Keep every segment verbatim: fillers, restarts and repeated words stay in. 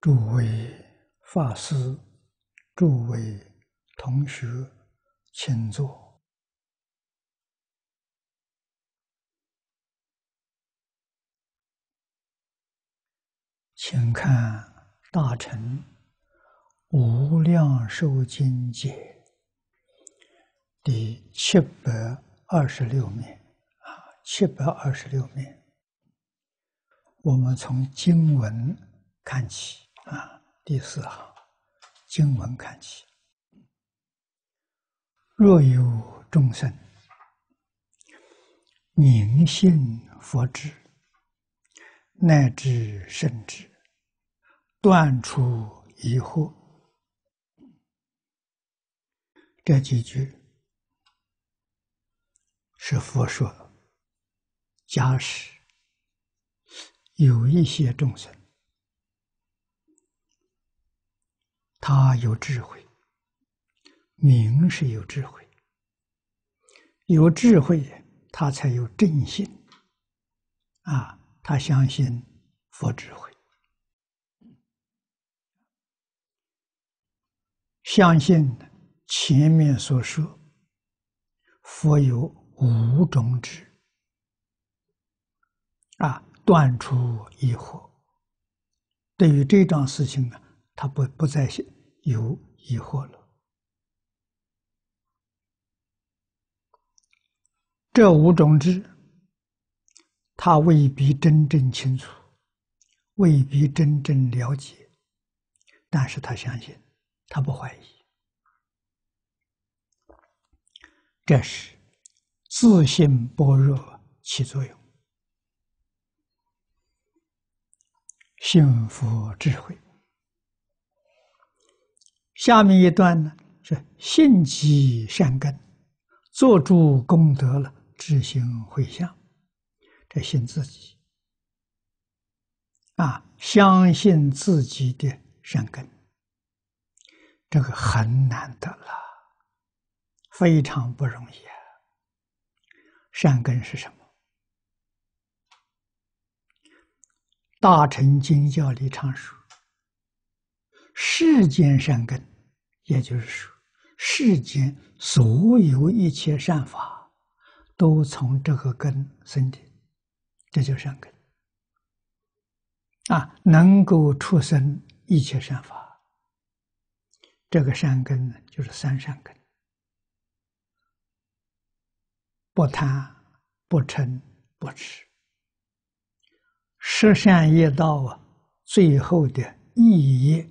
诸位法师、诸位同学，请坐。请看《大乘无量寿经解》第七百二十六面啊，七百二十六面。我们从经文看起啊，第四行经文看起。若有众生明信佛智，乃至圣智，断除疑惑，这几句是佛说的。假使有一些众生，他有智慧，明是有智慧，有智慧他才有正信啊，他相信佛智慧，相信前面所说佛有五种智啊，断除疑惑。对于这桩事情呢，他不不再有疑惑了。这五种智，他未必真正清楚，未必真正了解，但是他相信，他不怀疑。这是自信般若起作用。幸福智慧。下面一段呢，是信积善根，做诸功德了，知行回向。这信自己啊，相信自己的善根，这个很难得了，非常不容易啊。善根是什么？大乘经教里常说，世间善根，也就是说，世间所有一切善法，都从这个根生的，这叫善根啊，能够出生一切善法。这个善根呢，就是三善根：不贪、不嗔、不痴。十善业道啊，最后的意业，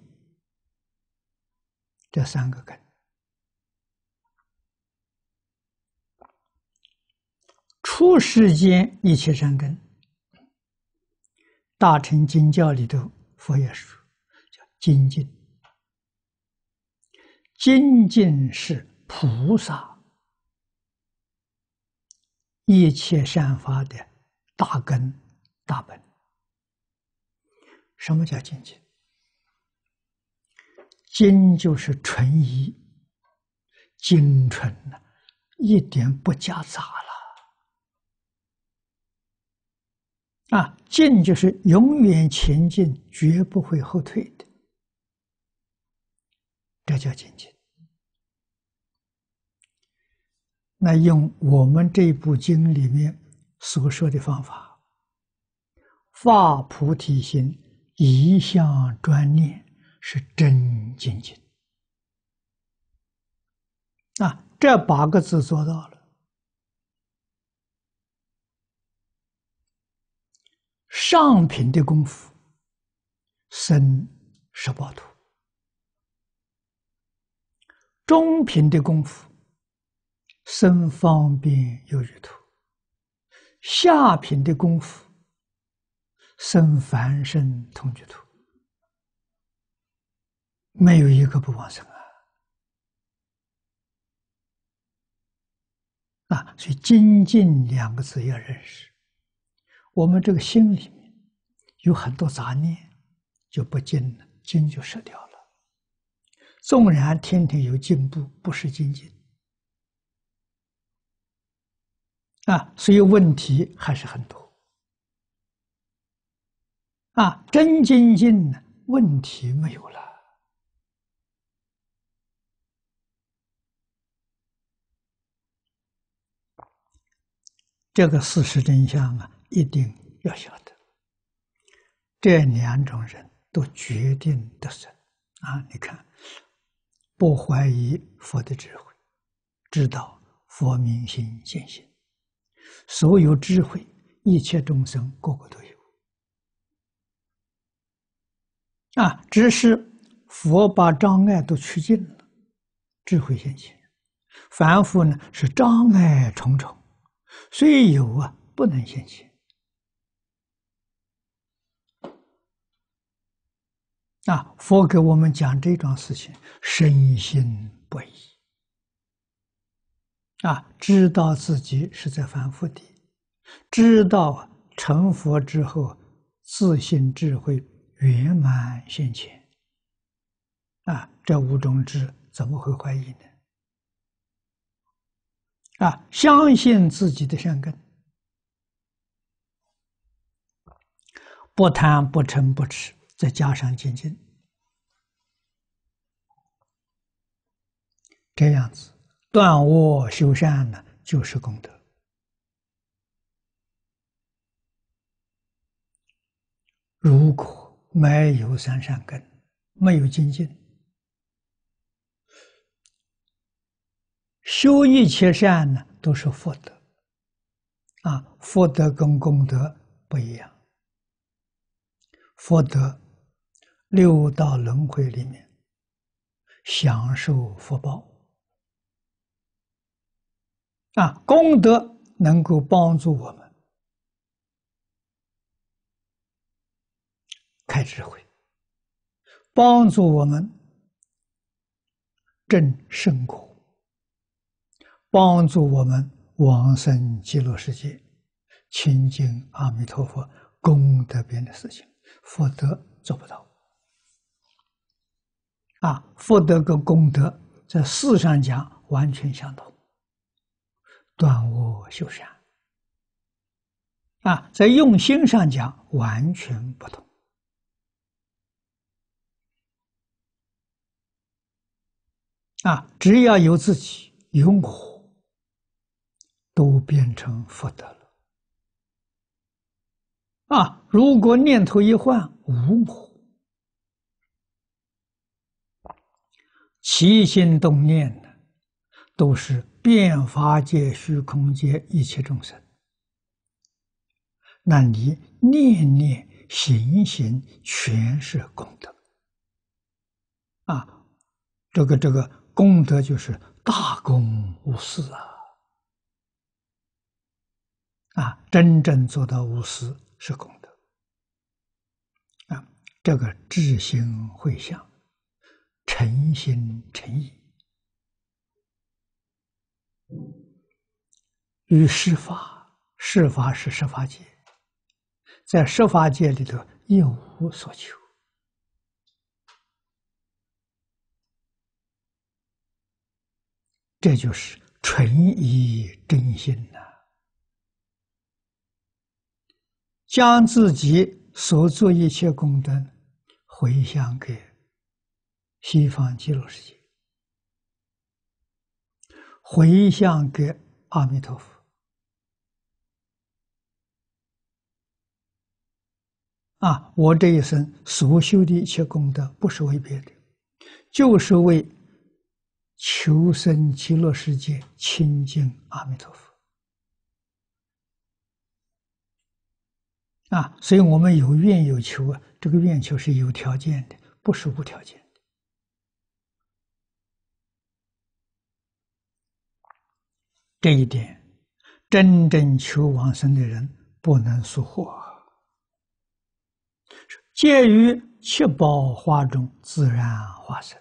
这三个根。出世间一切善根，大乘经教里头佛也说，叫精进。精进是菩萨一切善法的大根大本。什么叫精进？精就是纯一，精纯呢，一点不夹杂了。啊，进就是永远前进，绝不会后退的，这叫精进。那用我们这部经里面所说的方法，发菩提心，一向专念，是真精进啊！这八个字做到了。上品的功夫生十报图，中品的功夫生方便有余图，下品的功夫生凡身同居图，没有一个不往生啊！啊，所以精进两个字要认识。我们这个心里面有很多杂念，就不精了，精就失掉了。纵然天天有进步，不是精进啊，所以问题还是很多啊。真精进呢， 问题没有了。这个事实真相啊，一定要晓得。这两种人都决定得胜啊！你看，不怀疑佛的智慧，知道佛明心见性，所有智慧，一切众生个个都有啊！只是佛把障碍都去尽了，智慧现前。凡夫呢是障碍重重，虽有啊，不能现前。啊，佛给我们讲这桩事情，深信不疑。啊，知道自己是在凡夫地，知道成佛之后，自信智慧圆满现前。啊，这五种智怎么会怀疑呢？啊，相信自己的善根，不贪不嗔不痴，再加上精进，这样子断恶修善呢，就是功德。如果没有三善根，没有精进，修一切善呢，都是福德。啊，福德跟功德不一样。福德六道轮回里面享受福报，啊，功德能够帮助我们开智慧，帮助我们证圣果，帮助我们往生极乐世界，亲近阿弥陀佛，功德边的事情，福德做不到。啊，福德跟功德在事上讲完全相同，断恶修善。啊，在用心上讲完全不同。啊，只要有自己有我，都变成福德了。啊，如果念头一换，无我，起心动念呢，都是变法界、虚空界一切众生。那你念念行行全是功德。啊，这个这个功德就是大公无私啊！啊，真正做到无私是功德。啊，这个至心会向，诚心诚意，与释法，释法是十法界，在十法界里头一无所求。这就是纯以真心呐、啊，将自己所做一切功德回向给西方极乐世界，回向给阿弥陀佛。啊，我这一生所修的一切功德，不是为别的，就是为求生极乐世界，亲近阿弥陀佛。啊，所以我们有愿有求啊，这个愿求是有条件的，不是无条件的。这一点，真正求往生的人不能疏忽。介于七宝花中自然化身。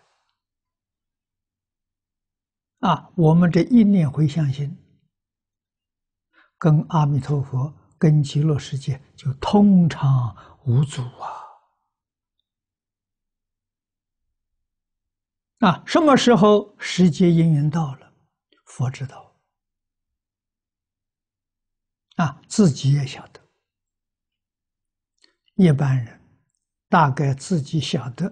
啊，我们这一念回向心，跟阿弥陀佛、跟极乐世界就通畅无阻啊！啊，什么时候时节因缘到了，佛知道，啊，自己也晓得。一般人大概自己晓得，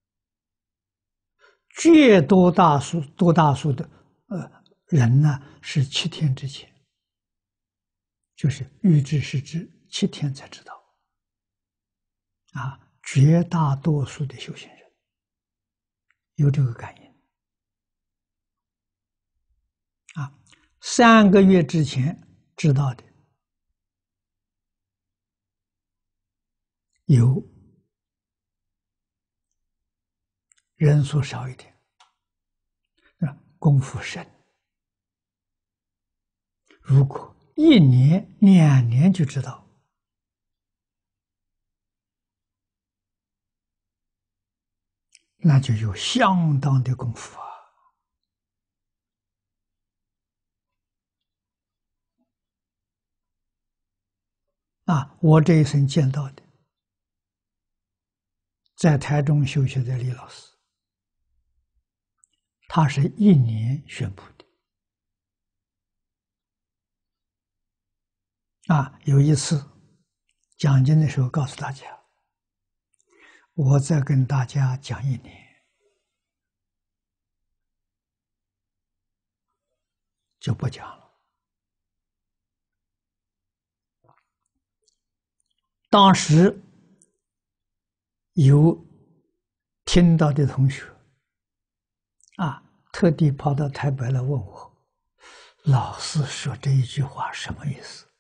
绝多大数多大数的呃人呢，是七天之前，就是预知是知七天才知道。啊，绝大多数的修行人有这个感应。啊，三个月之前知道的有，人数少一点，啊，功夫深。如果一年、两年就知道，那就有相当的功夫啊！啊，我这一生见到的，在台中修学的李老师，他是一年宣布的。啊，有一次讲经的时候告诉大家，我再跟大家讲一年，就不讲了。当时有听到的同学啊，特地跑到台北来问我，老师说这一句话什么意思？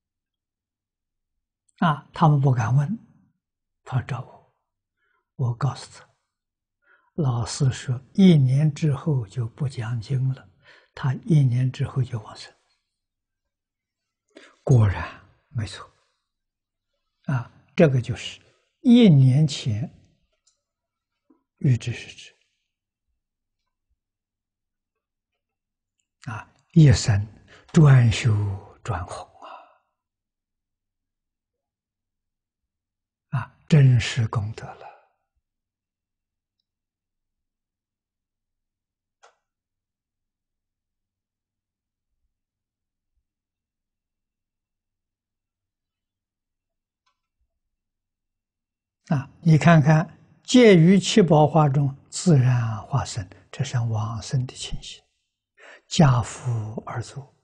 啊，他们不敢问，他找我，我告诉他，老师说一年之后就不讲经了，他一年之后就往生。果然没错。啊，这个就是一年前预知是知。啊，一生专修专弘啊，啊，真是功德了。啊，你看看，介于七宝化中自然化身，这是往生的情形，家父而坐。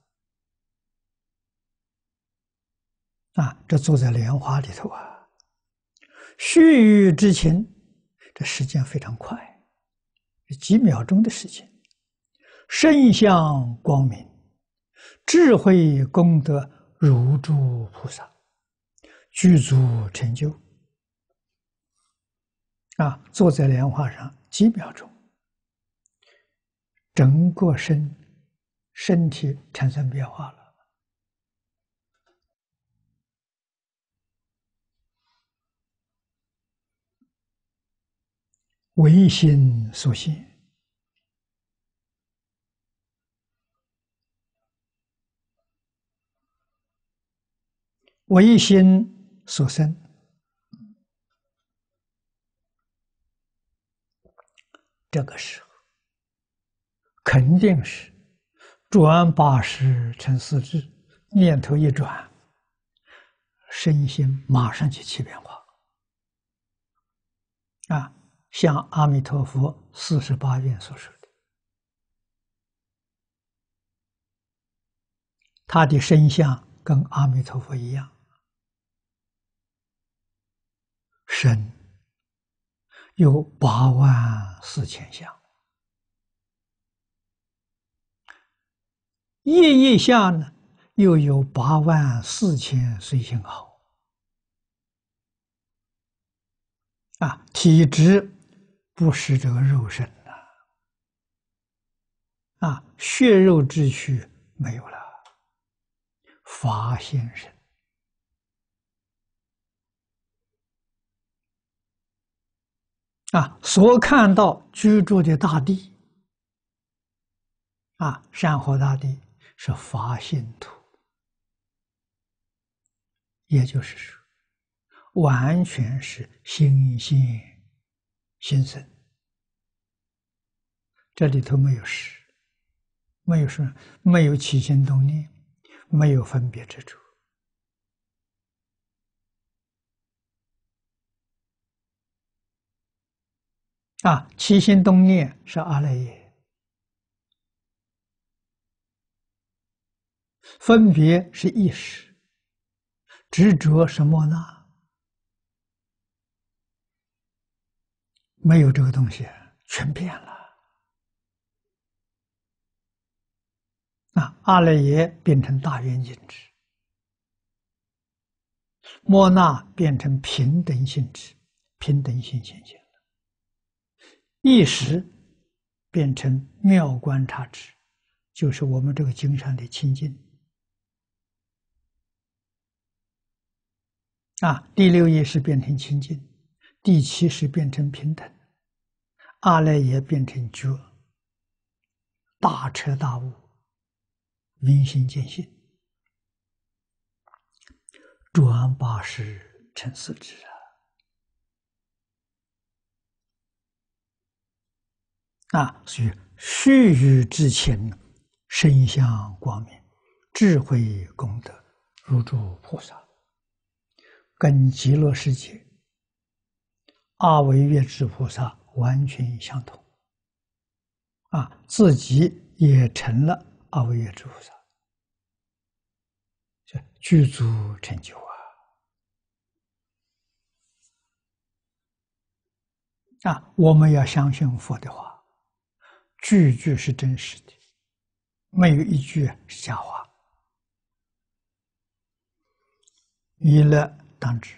啊，这坐在莲花里头啊，须臾之情，这时间非常快，几秒钟的事情。身相光明，智慧功德如诸菩萨，具足成就。啊，坐在莲花上几秒钟，整个身身体产生变化了。唯心所现，唯心所生。这个时候肯定是转八识成四智，念头一转，身心马上就起变化。啊，像阿弥陀佛四十八愿所说的，他的身相跟阿弥陀佛一样，身有八万四千相，业业相呢又有八万四千随行好。啊，体质不是这个肉身呐，啊，血肉之躯没有了，法现身。啊，所看到居住的大地，啊，山河大地是法性土，也就是说，完全是心现心生，这里头没有识，没有说没有起心动念，没有分别之处。 啊，起心动念是阿赖耶，分别是意识，执着是末那，没有这个东西，全变了。啊，阿赖耶变成大圆镜智，末那变成平等性质，平等性现象了。意识变成妙观察智，就是我们这个经上的清净。啊，第六意识变成清净，第七识变成平等，阿赖耶变成觉，大彻大悟，明心见性，转八识成四智啊！啊，所以须臾之前，身相光明，智慧功德如诸菩萨，跟极乐世界阿惟越致菩萨完全相同。啊，自己也成了阿惟越致菩萨，具足成就啊！啊，我们要相信佛的话，句句是真实的，没有一句是假话。弥勒当知，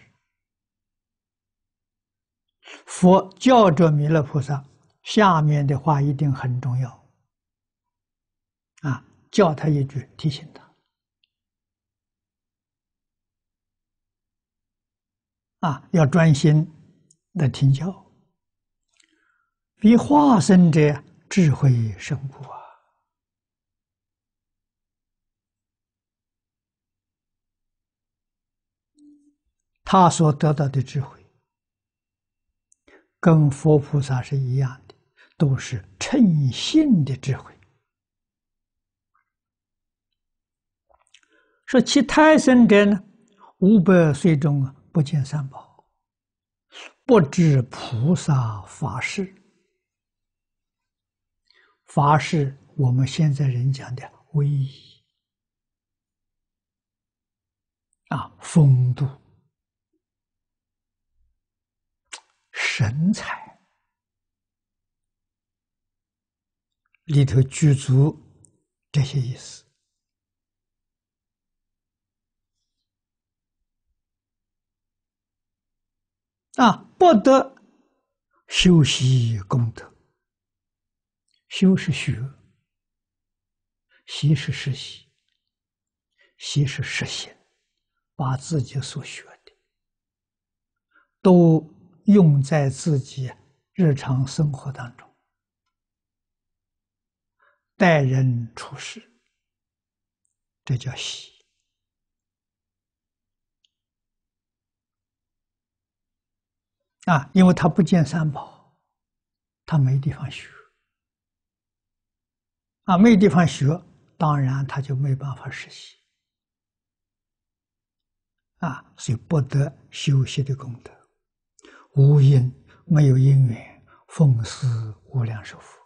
佛教着弥勒菩萨，下面的话一定很重要啊！教他一句，提醒他啊，要专心的听教。比化身者智慧深故啊！他所得到的智慧，跟佛菩萨是一样的，都是称性的智慧。说其胎生者呢，五百岁中不见三宝，不知菩萨法事。法是我们现在人讲的威仪啊，风度、神采里头具足这些意思啊，不得修习功德。修是学，习是实习，习是实行，把自己所学的都用在自己日常生活当中，待人处事，这叫习啊！因为他不见三宝，他没地方学啊，没地方学，当然他就没办法实习啊，所以不得修习的功德，无因没有因缘，奉事无量寿佛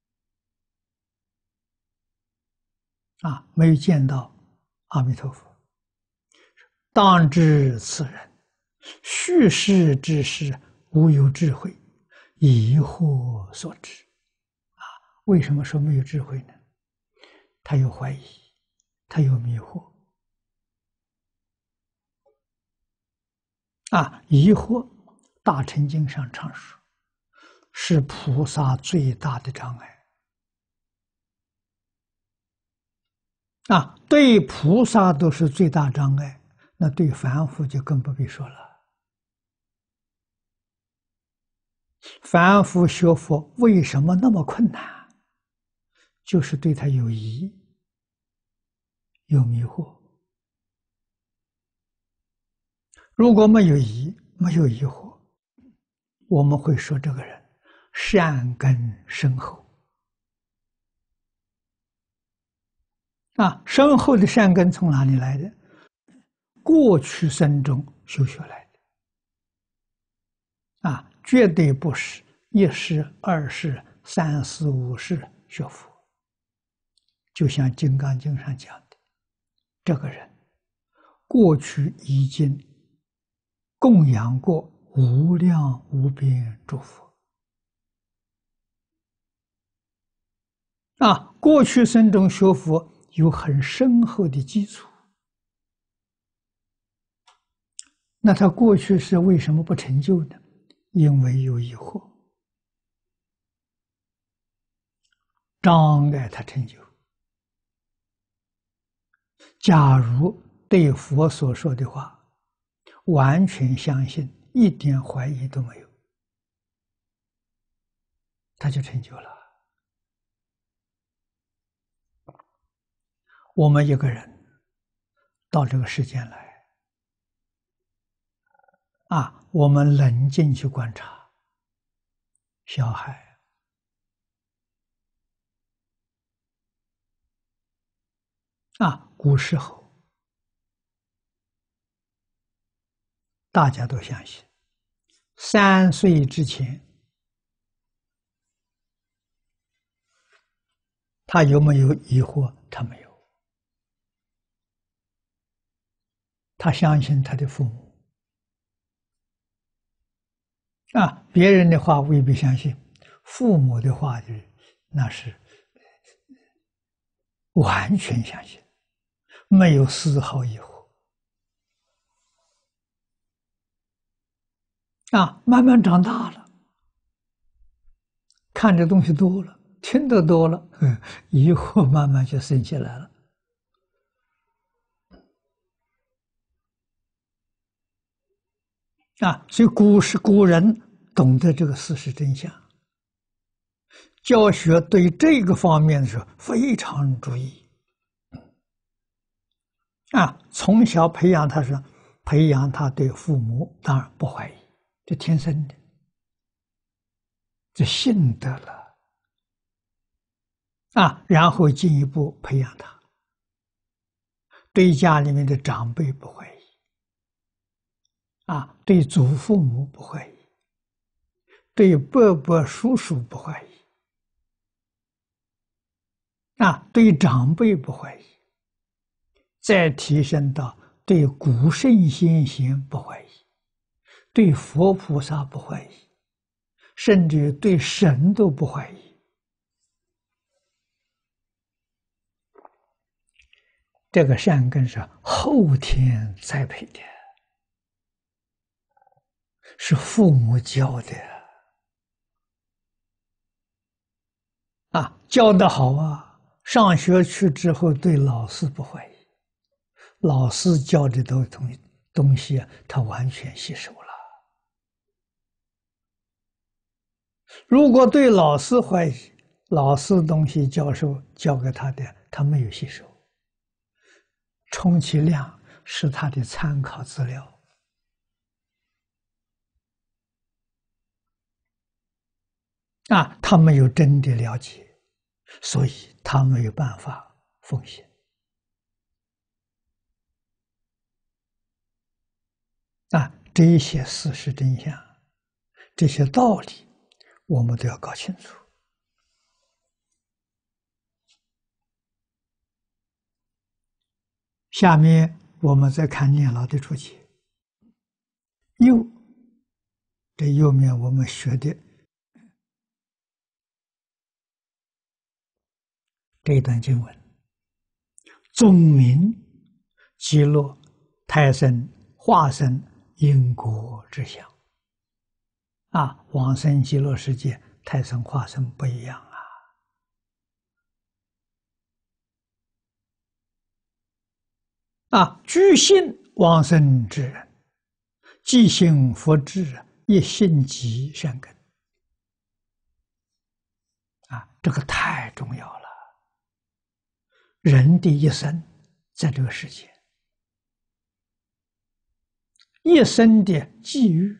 啊，没有见到阿弥陀佛，当知此人叙事之事无有智慧，疑惑所致啊。为什么说没有智慧呢？他有怀疑，他有迷惑啊。疑惑，大乘经上常说，是菩萨最大的障碍啊。对菩萨都是最大障碍，那对凡夫就更不必说了。凡夫学佛为什么那么困难？就是对他有疑、有迷惑。如果没有疑、没有疑惑，我们会说这个人善根深厚啊。深厚的善根从哪里来的？过去生中修学来的啊，绝对不是一世、二世、三世、五世学佛，就像《金刚经》上讲的，这个人过去已经供养过无量无边诸佛啊，过去生中学佛有很深厚的基础。那他过去是为什么不成就呢？因为有疑惑，障碍他成就。假如对佛所说的话完全相信，一点怀疑都没有，他就成就了。我们一个人到这个世间来啊，我们冷静去观察，小孩啊，古时候大家都相信，三岁之前他有没有疑惑？他没有，他相信他的父母啊，别人的话未必相信，父母的话就那是完全相信，没有丝毫疑惑啊。慢慢长大了，看的东西多了，听得多了，嗯，疑惑慢慢就生起来了啊。所以古时古人懂得这个事实真相，教学对这个方面的时候非常注意啊。从小培养他是培养他对父母当然不怀疑，这天生的，这信得了啊。然后进一步培养他对家里面的长辈不怀疑啊，对祖父母不怀疑，对伯伯叔叔不怀疑啊，对长辈不怀疑，再提升到对古圣先贤不怀疑，对佛菩萨不怀疑，甚至对神都不怀疑。这个善根是后天栽培的，是父母教的啊，教得好啊。上学去之后，对老师不怀疑，老师教的都东东西啊，他完全吸收了。如果对老师怀疑，老师东西教授教给他的，他没有吸收，充其量是他的参考资料啊，他没有真的了解，所以他没有办法奉献啊。这一些事实真相，这些道理，我们都要搞清楚。下面我们再看念老的注解。右，这右面我们学的这一段经文，宗明极乐胎生化生因果之相啊，往生极乐世界胎生化生不一样啊。啊，具信往生之人，即信佛智，一信即善根啊，这个太重要了。人的一生在这个世界，一生的际遇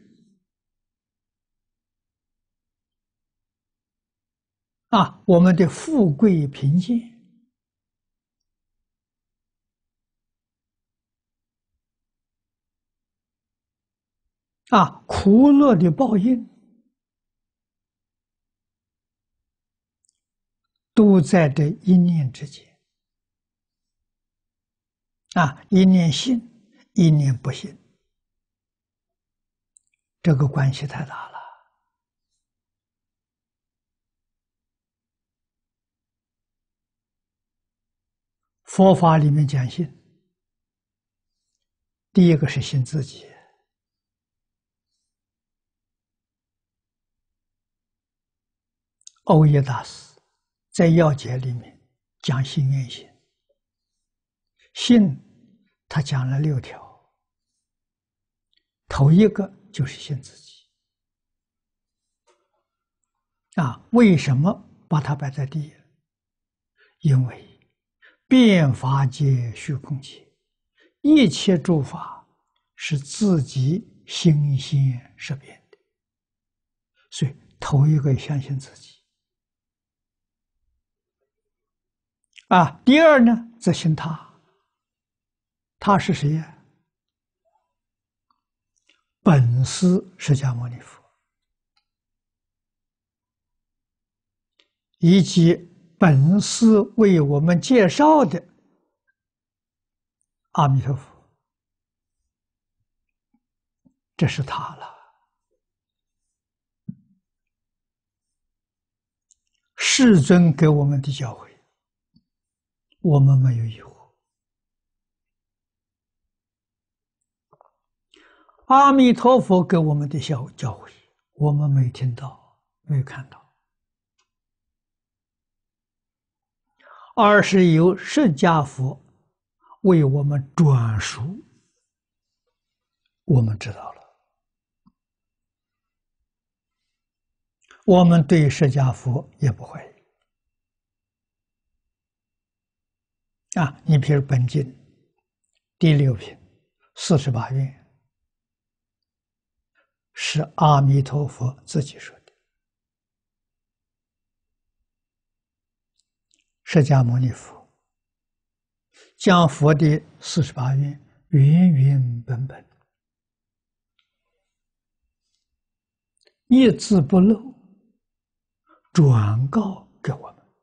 啊，我们的富贵贫贱啊，苦乐的报应， 都在这一念之间啊！一念信，一念不信，这个关系太大了。佛法里面讲信，第一个是信自己。欧耶大师在要解里面讲信愿行，信他讲了六条，头一个就是信自己啊。为什么把它摆在第一？因为遍法界虚空界，一切诸法是自己心先识变的，所以头一个相信自己啊。第二呢，则信他。他是谁呀？本师释迦牟尼佛，以及本师为我们介绍的阿弥陀佛，这是他了。世尊给我们的教诲，我们没有疑惑。阿弥陀佛给我们的教教诲，我们没听到，没看到，而是由释迦佛为我们转述，我们知道了。我们对释迦佛也不怀疑啊！你比如本经第六品四十八愿，是阿弥陀佛自己说的。释迦牟尼佛将佛的四十八愿原原本本，一字不漏转告给我们，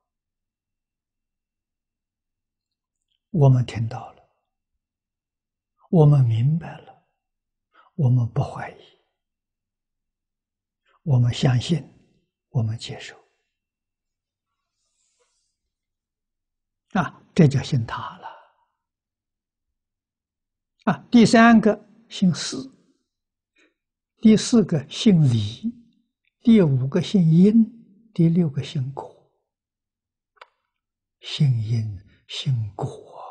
我们听到了，我们明白了，我们不怀疑，我们相信，我们接受啊，这叫信他了啊。第三个信事，第四个信理，第五个信因，第六个信果。信因信果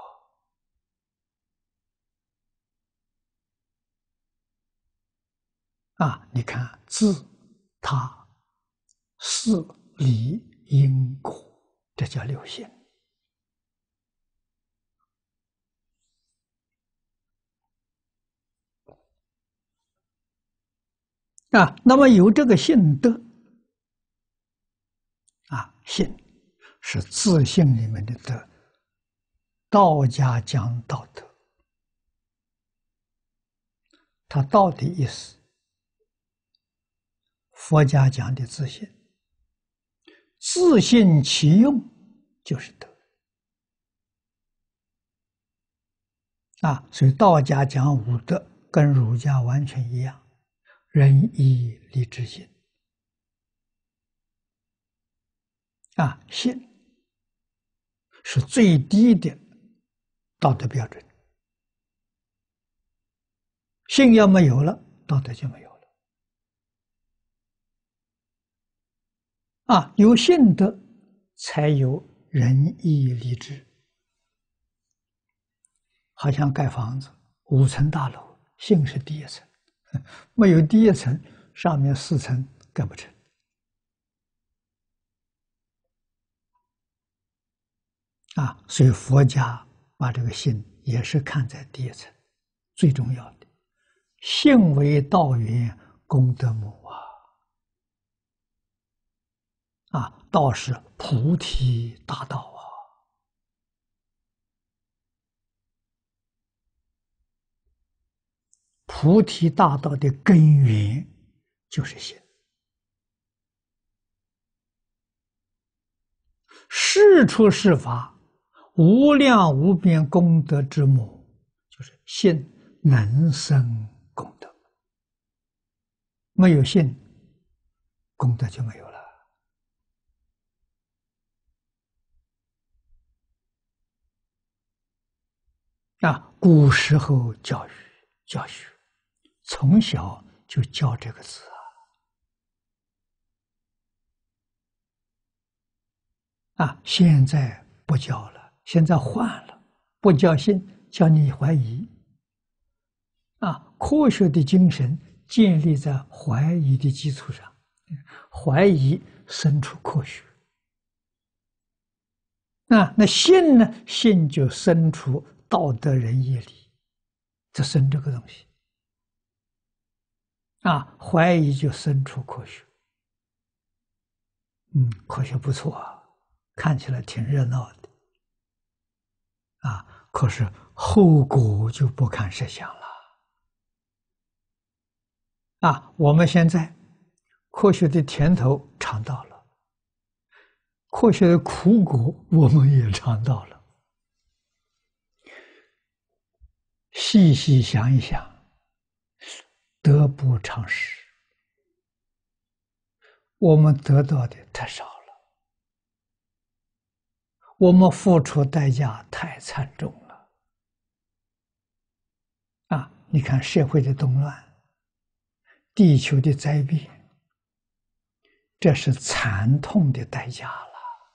啊！你看自他事理因果，这叫六信啊。那么有这个信德啊，信是自信里面的德。道家讲道德，它道的意思，佛家讲的自信，自信其用就是德啊。所以道家讲五德，跟儒家完全一样，仁义礼智信啊。信是最低的道德标准，信要没有了，道德就没有了啊。有信德，才有仁义礼智。好像盖房子，五层大楼，信是第一层，没有第一层，上面四层盖不成啊。所以佛家把这个信也是看在第一层，最重要的，信为道源，功德母啊！啊，道是菩提大道啊！菩提大道的根源就是信， 世出世法，无量无边功德之母，就是信能生功德。没有信，功德就没有了。啊，古时候教育教学，从小就教这个字啊。啊，现在不教了，现在换了，不教信，教你怀疑。啊，科学的精神建立在怀疑的基础上，怀疑生出科学。啊，那信呢？信就生出道德仁义礼，就生这个东西。啊，怀疑就生出科学。嗯，科学不错啊，看起来挺热闹的。啊，可是后果就不堪设想了。啊，我们现在科学的甜头尝到了，科学的苦果我们也尝到了。细细想一想，得不偿失。我们得到的太少了，我们付出代价太惨重了。啊，你看社会的动乱，地球的灾变，这是惨痛的代价了。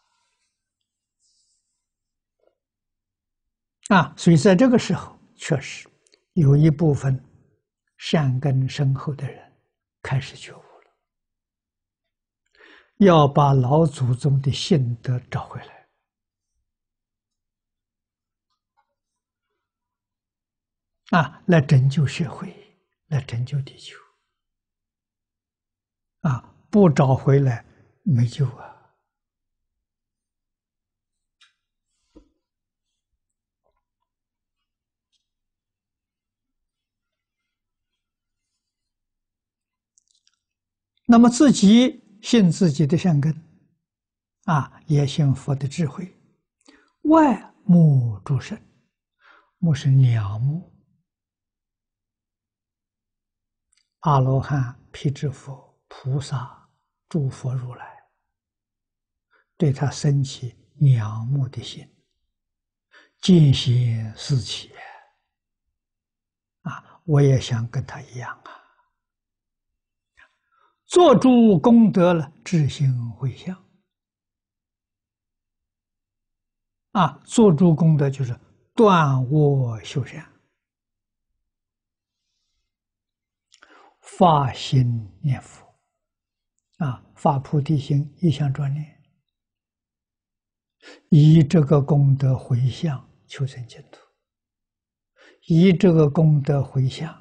啊，所以在这个时候，确实有一部分善根深厚的人开始觉悟了，要把老祖宗的信德找回来。啊，来拯救社会，来拯救地球。啊，不找回来没救啊！那么自己信自己的善根，啊，也信佛的智慧，外慕诸圣，慕是仰慕阿罗汉、辟支佛、菩萨、诸佛如来，对他生起仰慕的心，见贤思齐啊！我也想跟他一样啊，做诸功德了，至心回向啊！做诸功德就是断恶修善，发心念佛啊，发菩提心，一向专念，以这个功德回向求生净土，以这个功德回向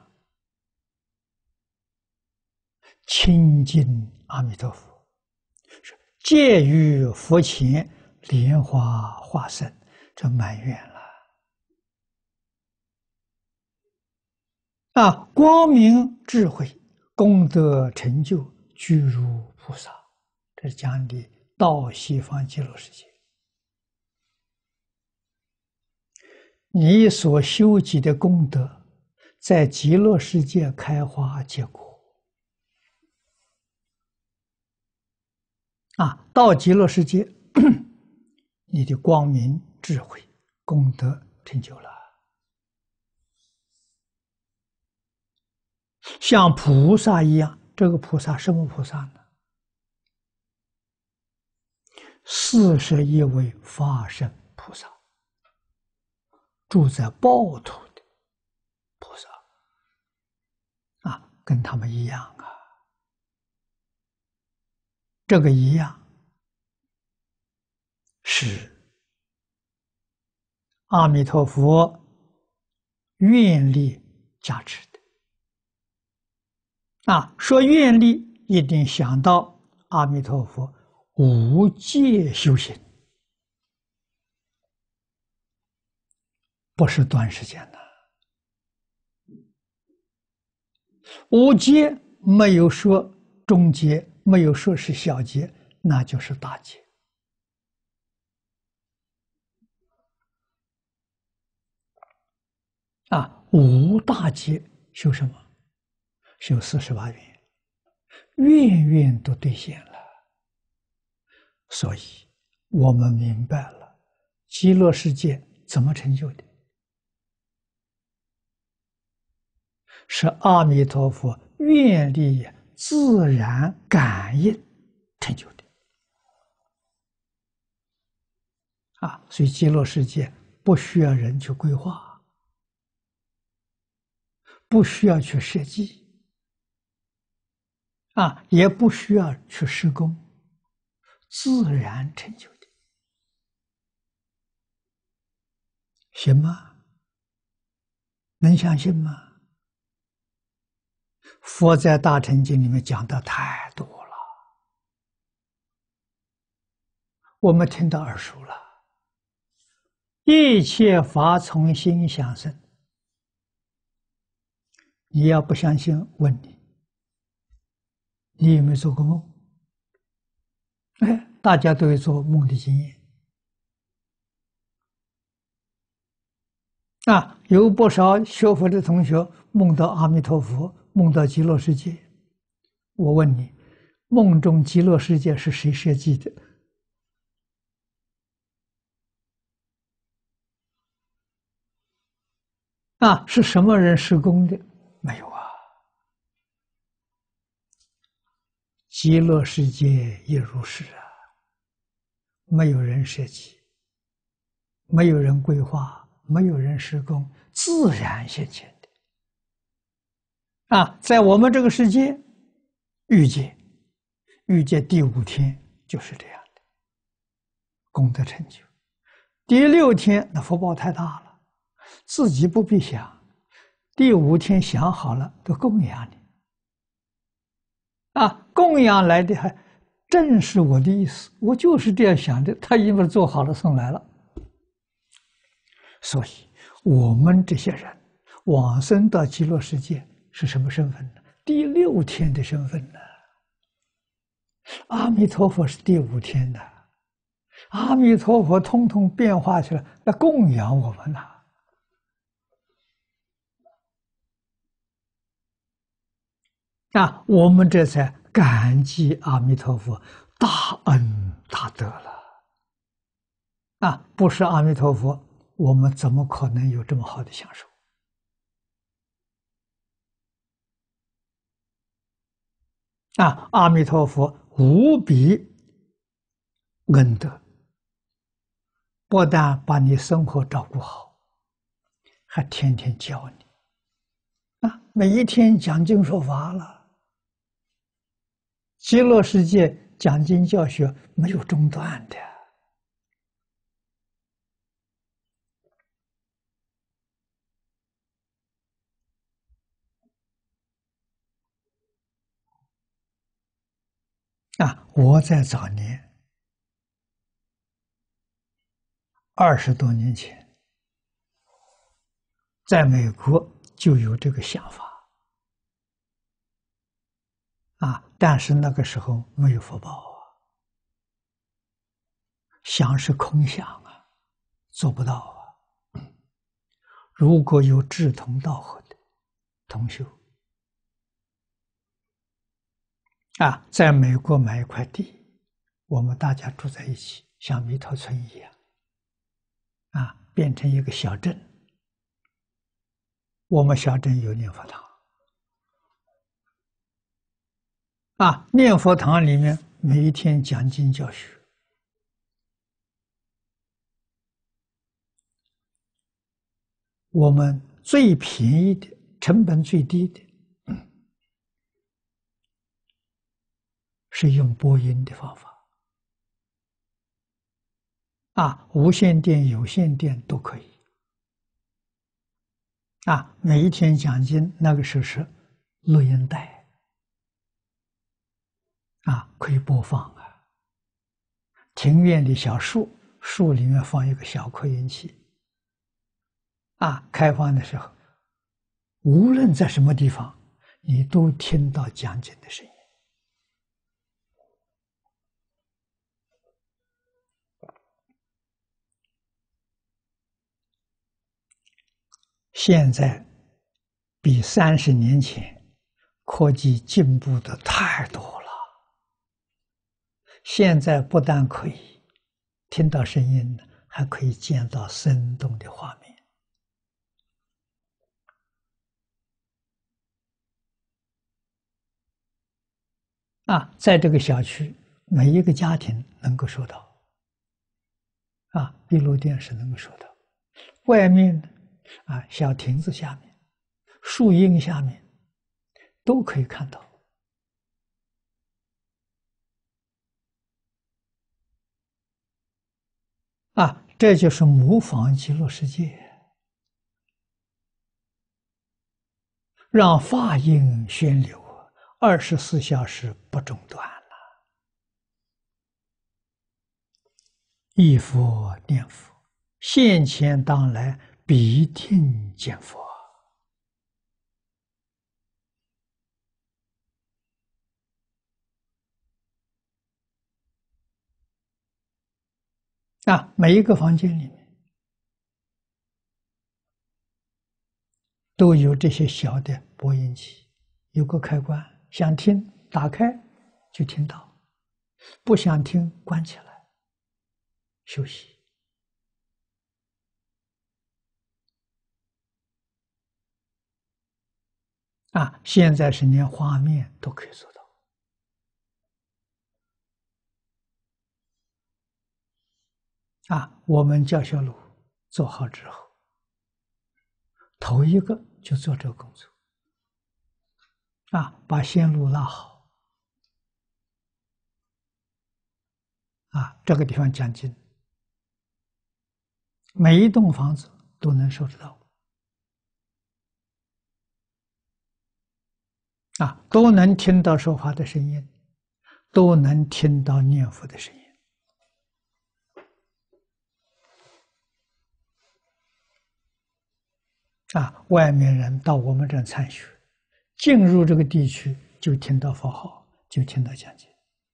亲近阿弥陀佛，借于佛前莲花化身，这满愿了啊！光明智慧功德成就，具如菩萨，这是讲的到西方极乐世界。你所修集的功德，在极乐世界开花结果。啊，到极乐世界，你的光明智慧功德成就了，像菩萨一样。这个菩萨什么菩萨呢？四十一位法身菩萨，住在报土的菩萨啊，跟他们一样啊。这个一样是阿弥陀佛愿力加持的啊。说愿力，一定想到阿弥陀佛无戒修行，不是短时间的。无戒没有说中戒，没有说是小戒，那就是大戒。 五大劫修什么？修四十八愿，愿愿都兑现了。所以我们明白了极乐世界怎么成就的，是阿弥陀佛愿力自然感应成就的啊！所以极乐世界不需要人去规划，不需要去设计啊，也不需要去施工，自然成就的，行吗？能相信吗？佛在大乘经里面讲的太多了，我们听得耳熟了。一切法从心想生，你要不相信，问你，你有没有做过梦？哎，大家都有做梦的经验啊，有不少学佛的同学梦到阿弥陀佛，梦到极乐世界。我问你，梦中极乐世界是谁设计的？啊，是什么人施工的？没有啊。极乐世界亦如是啊，没有人设计，没有人规划，没有人施工，自然现前的。啊，在我们这个世界，欲界，欲界第五天就是这样的，功德成就。第六天那福报太大了，自己不必想，第五天想好了都供养你。啊，供养来的还正是我的意思，我就是这样想的，他已经做好了送来了。所以我们这些人往生到极乐世界是什么身份呢？第六天的身份呢？阿弥陀佛是第五天的，阿弥陀佛通通变化起来来供养我们呐。啊，我们这才感激阿弥陀佛大恩大德了。啊，不是阿弥陀佛，我们怎么可能有这么好的享受？啊，阿弥陀佛无比恩德，不但把你生活照顾好，还天天教你。啊，每一天讲经说法了。极乐世界讲经教学没有中断的。啊，我在早年二十多年前，在美国就有这个想法。啊，但是那个时候没有福报啊，想是空想啊，做不到啊。如果有志同道合的同修啊，在美国买一块地，我们大家住在一起，像弥陀村一样，啊，变成一个小镇。我们小镇有念佛堂，啊，念佛堂里面每一天讲经教学。我们最便宜的、成本最低的，是用播音的方法。啊，无线电、有线电都可以。啊，每一天讲经，那个时候是录音带，啊，可以播放啊。庭院里小树，树里面放一个小扩音器，啊，开放的时候，无论在什么地方，你都听到讲经的声音。现在比三十年前科技进步的太多了。现在不但可以听到声音，还可以见到生动的画面。啊，在这个小区，每一个家庭能够收到。啊，闭路电视能够收到。外面呢，啊，小亭子下面、树荫下面都可以看到。啊，这就是模仿极乐世界，让法音宣流，二十四小时不中断了。忆佛念佛，现前当来必定见佛。啊，每一个房间里面都有这些小的播音器，有个开关，想听打开就听到，不想听关起来休息。啊，现在是连画面都可以做到。啊，我们教学楼做好之后，头一个就做这个工作。啊，把线路拉好。啊，这个地方讲经，每一栋房子都能收得到。啊，都能听到说话的声音，都能听到念佛的声音。啊，外面人到我们这参学，进入这个地区就听到佛号，就听到讲经。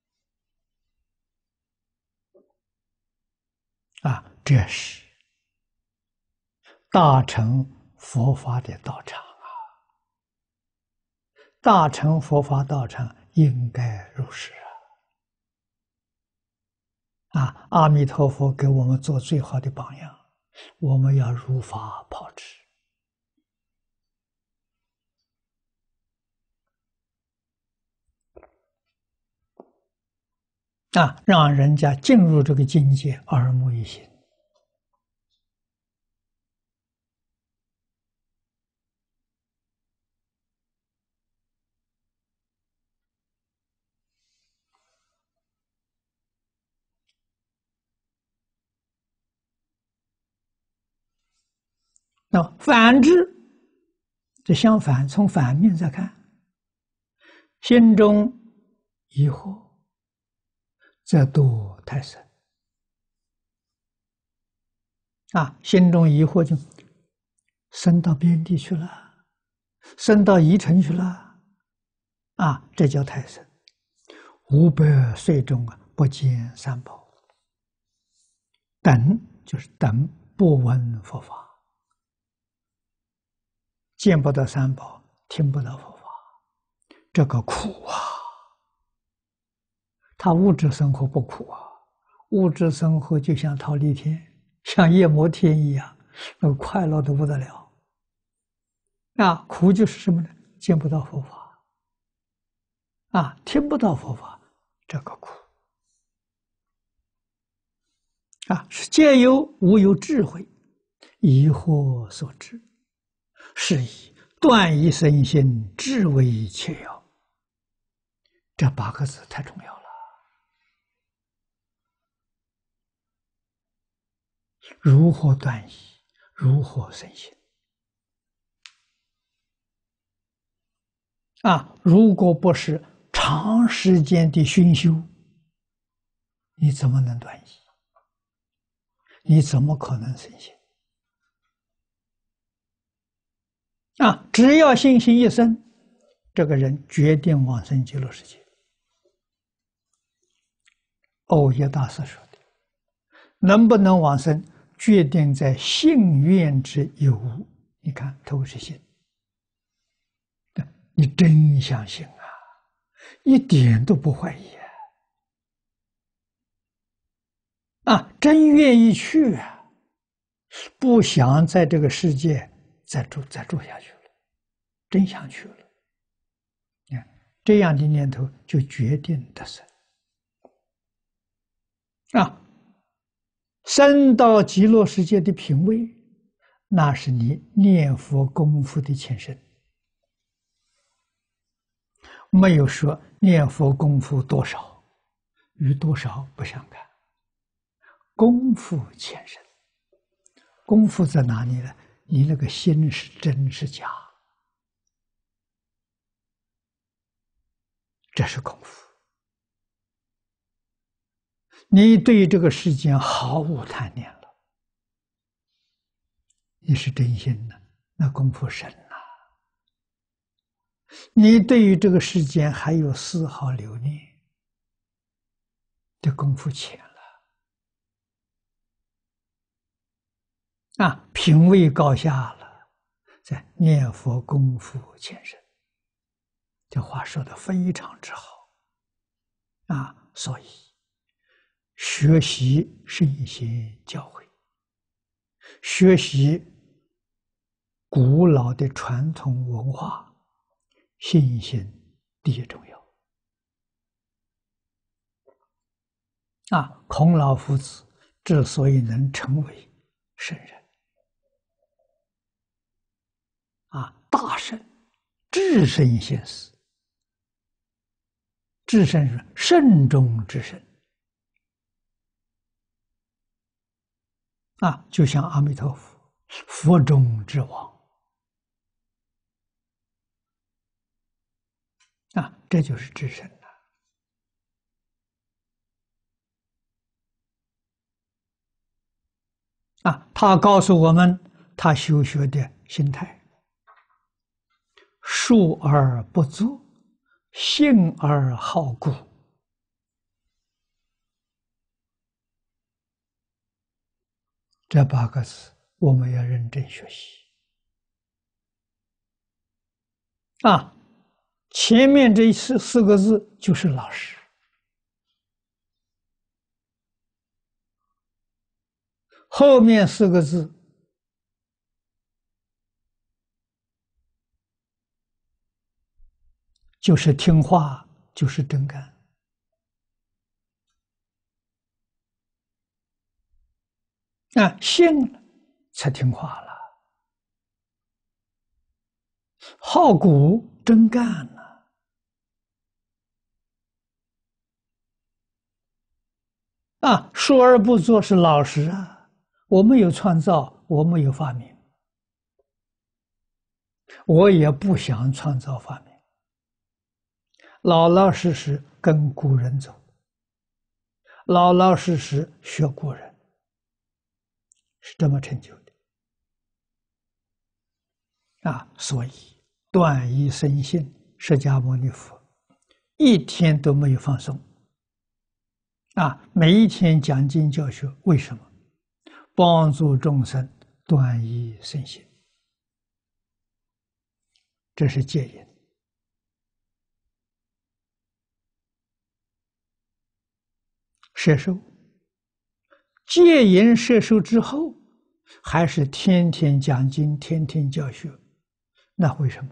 啊，这是大乘佛法的道场啊！大乘佛法道场应该如是啊！啊，阿弥陀佛给我们做最好的榜样，我们要如法炮制。啊，让人家进入这个境界，耳目一新。那反之，这相反，从反面再看，心中疑惑，则堕胎生。啊，心中疑惑就升到边地去了，升到宜城去了。啊，这叫胎生。五百岁中啊，不见三宝。等就是等不闻佛法，见不到三宝，听不到佛法，这个苦啊！他物质生活不苦啊，物质生活就像忉利天，像夜摩天一样，那个快乐的不得了。啊，苦就是什么呢？见不到佛法，啊，听不到佛法，这个苦。啊，是借由无有智慧，疑惑所致，是以断一生心，至为切要。这八个字太重要了。如何断疑？如何生心？啊，如果不是长时间的熏修，你怎么能断疑？你怎么可能生心？啊，只要信心一生，这个人决定往生极乐世界。欧耶大师说的，能不能往生，决定在信愿之有无。你看，头是信， 你真相信啊，一点都不怀疑啊，啊真愿意去啊，不想在这个世界再住再住下去了，真想去了。你看这样的念头就决定得生啊，升到极乐世界的品位，那是你念佛功夫的前身。没有说念佛功夫多少，与多少不相干。功夫前身，功夫在哪里呢？你那个心是真是假，这是功夫。你对这个世间毫无贪念了，你是真心的，那功夫深呐。你对于这个世间还有丝毫留念，这功夫浅了啊，品位高下了，在念佛功夫前身。这话说的非常之好啊，所以学习圣贤教诲，学习古老的传统文化，信心第一重要啊！孔老夫子之所以能成为圣人啊，大圣、至圣先师，至圣是圣中之圣啊，就像阿弥陀佛，佛中之王啊，这就是至圣了啊！他告诉我们，他修学的心态：述而不作，信而好故。这八个字，我们要认真学习啊！前面这四四个字就是老实，后面四个字就是听话，就是真干啊！信了才听话了，好古真干了。啊，说而不做是老实啊！我没有创造，我没有发明，我也不想创造发明，老老实实跟古人走，老老实实学古人，是这么成就的啊！所以断疑生信，释迦牟尼佛一天都没有放松啊！每一天讲经教学，为什么？帮助众生断疑生信，这是戒引。摄受，戒引摄受之后，还是天天讲经，天天教学，那为什么？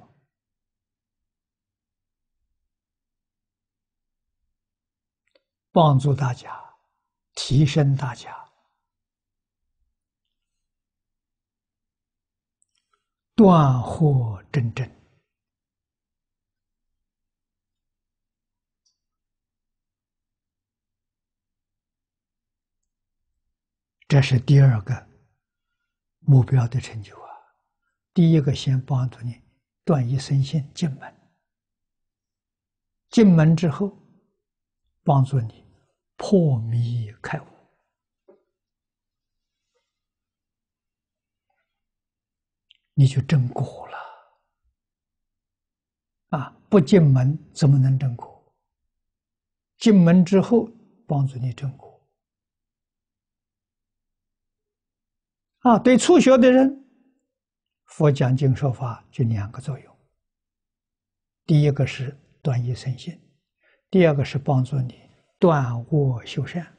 帮助大家，提升大家，断惑真正。这是第二个目标的成就啊！第一个先帮助你断疑生信进门，进门之后帮助你破迷开悟你就正果了啊！不进门怎么能正果？进门之后帮助你正果啊！对初学的人，佛讲经说法就两个作用： 第一个是断疑生信，第二个是帮助你断恶修善。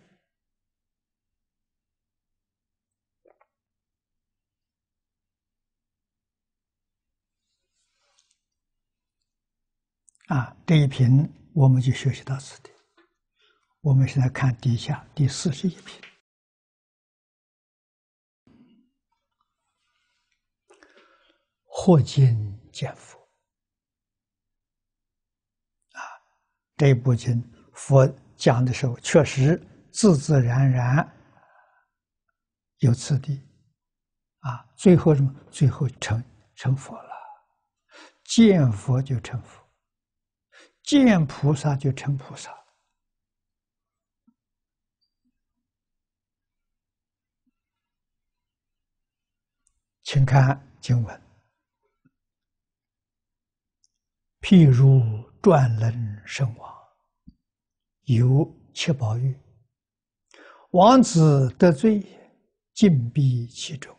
啊，这一品我们就学习到此地。我们现在看底下第四十一品。或经见佛。啊，这一部经佛讲的时候，确实自自然然有此地。啊，最后什么？最后成成佛了。见佛就成佛，见菩萨就成菩萨。请看经文。譬如转轮圣王，有七宝玉，王子得罪，禁闭其中。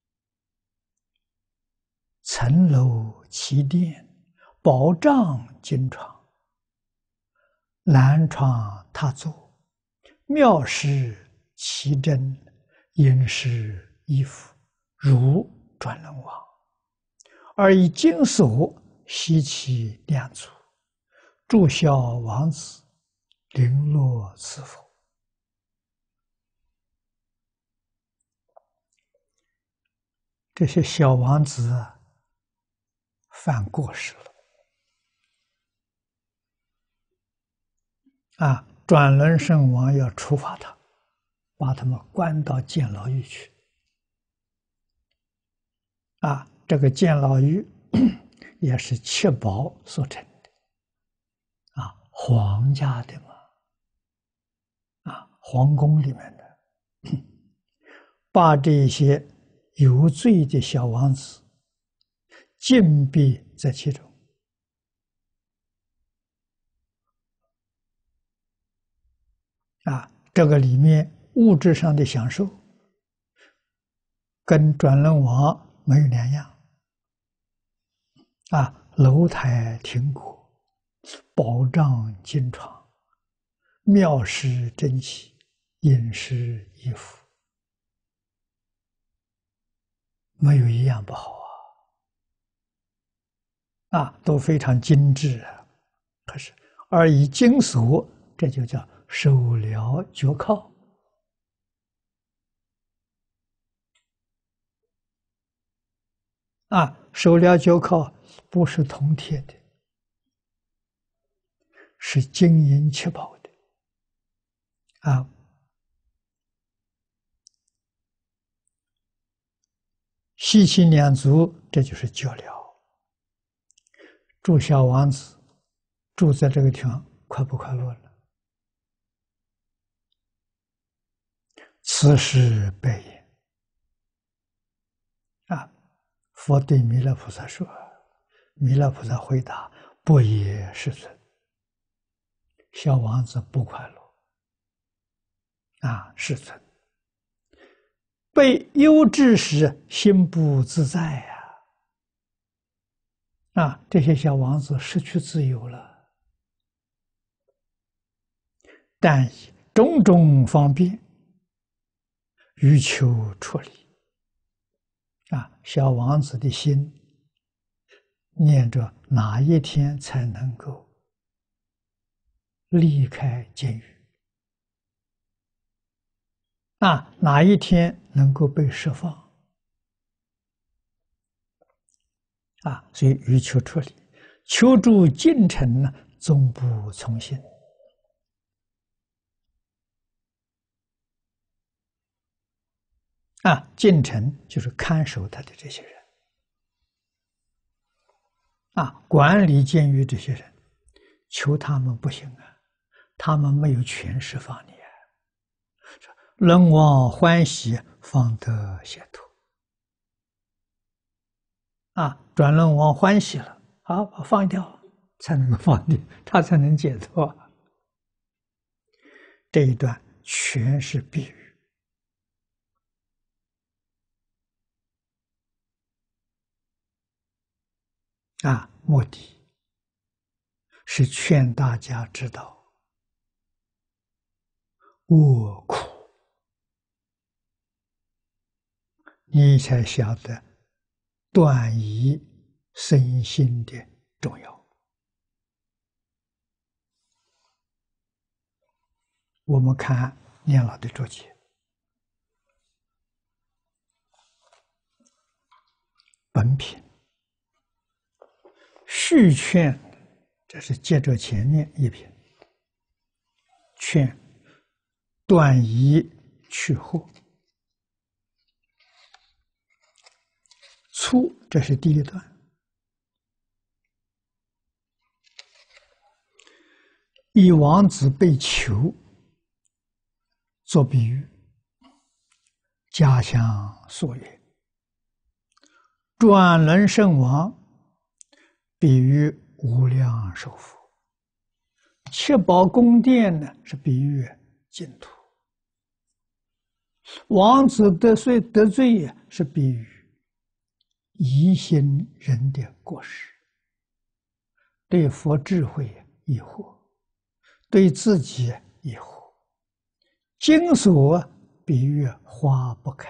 层楼其殿，宝帐金床，兰床榻座，妙饰其珍，殷实衣服，如转轮王，而以金锁悉其两足，祝孝王子，零落此佛。这些小王子犯过失了。啊，转轮圣王要处罚他，把他们关到监牢狱去。啊，这个监牢狱也是七宝所成的。啊，皇家的嘛，啊，皇宫里面的，把这些有罪的小王子禁闭在其中。啊，这个里面物质上的享受跟转轮王没有两样。啊，楼台亭阁，宝帐金床，妙饰珍奇，饮食衣服，没有一样不好啊！啊，都非常精致啊。可是，而以金锁，这就叫手镣脚铐。啊，手镣脚铐不是铜铁的，是金银七宝的。啊，悉其两足，这就是脚镣。祝小王子住在这个地方，快不快乐了？此事悲也。啊，佛对弥勒菩萨说：“弥勒菩萨回答，不也，世尊。小王子不快乐。啊，世尊。被忧之时，心不自在呀。啊，这些小王子失去自由了，但以种种方便，欲求出离。啊，小王子的心念着哪一天才能够离开监狱？啊，哪一天能够被释放？啊，所以欲求出离，求助进程呢，总不从心。啊，进程就是看守他的这些人。啊，管理监狱这些人，求他们不行啊，他们没有权释放你啊。人王欢喜，方得解脱。啊，转轮王欢喜了，好，把放掉，才能够放你，他才能解脱。这一段全是比喻。啊，目的是劝大家知道我苦，你才晓得断疑身心的重要。我们看念老的注解，本品续劝，这是接着前面一品，劝断疑去惑。粗，这是第一段。以王子被囚做比喻，家乡所曰：转轮圣王，比喻无量寿佛；七宝宫殿呢，是比喻净土；王子得罪得罪呀，是比喻疑心人的过失，对佛智慧疑惑，对自己疑惑。经所比喻花不开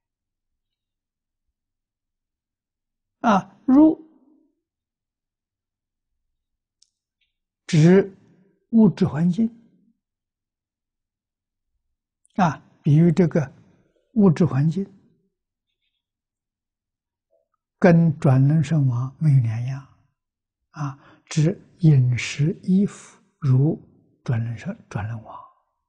啊，如指物质环境啊，比喻这个物质环境跟转轮圣王没有两样啊，指饮食衣服如转轮圣转轮王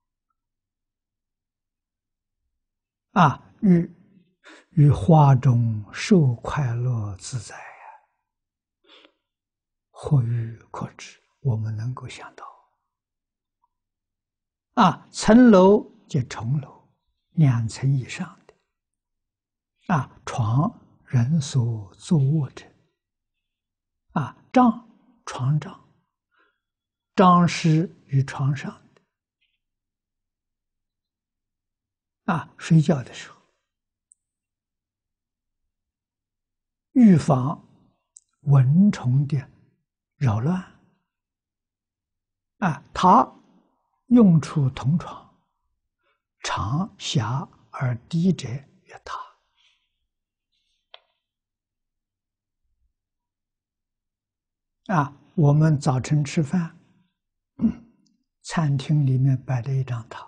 啊，与与花中受快乐自在呀，或欲可知。我们能够想到啊，层楼即重楼，两层以上的啊，床人所坐卧者啊，帐床帐，帐是于床上的啊，睡觉的时候，预防蚊虫的扰乱啊，它用处同床，长狭而低者曰榻。啊，我们早晨吃饭，餐厅里面摆了一张榻，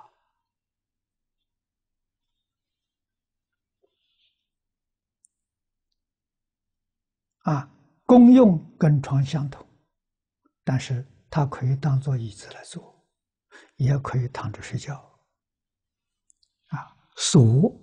啊，功用跟床相同，但是它可以当做椅子来坐，也可以躺着睡觉。啊，所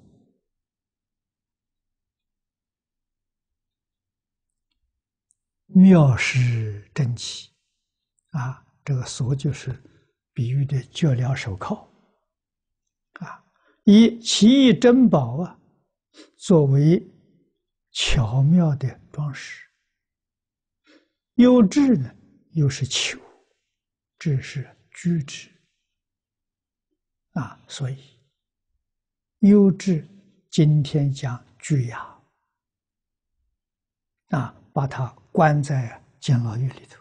妙施珍奇，啊，这个所就是比喻的脚镣手铐，啊，以奇异珍宝啊作为巧妙的装饰。优质呢，又是求，这是居之啊，所以优质今天讲居雅啊，把它关在监牢狱里头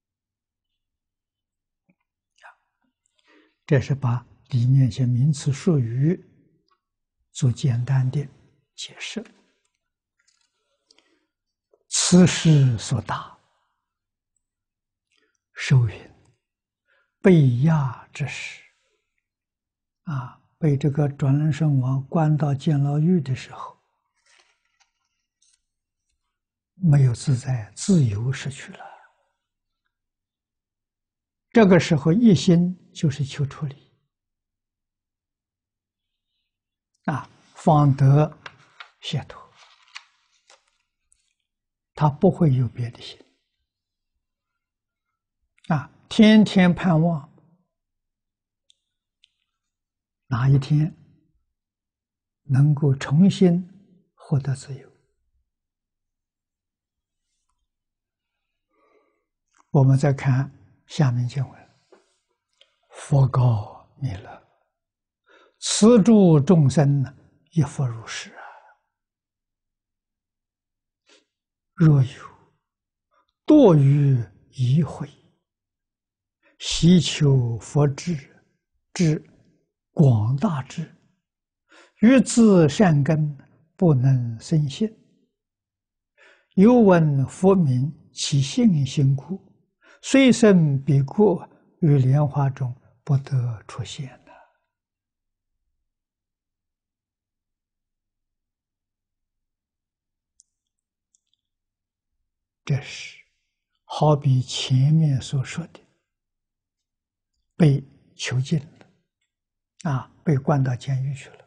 啊，这是把里面一些名词术语做简单的解释。此事所大，受云被压之时啊，被这个转轮圣王关到监牢狱的时候，没有自在，自由失去了。这个时候一心就是求出离啊，方得解脱。他不会有别的心啊，天天盼望哪一天能够重新获得自由。我们再看下面经文：佛告弥勒，此诸众生亦复如是啊。若有堕于疑悔， 希求佛智，智广大智，欲自善根，不能生信。又闻佛名，其信心故，虽生彼国，于莲花中不得出现的。这是好比前面所说的，被囚禁了，啊，被关到监狱去了。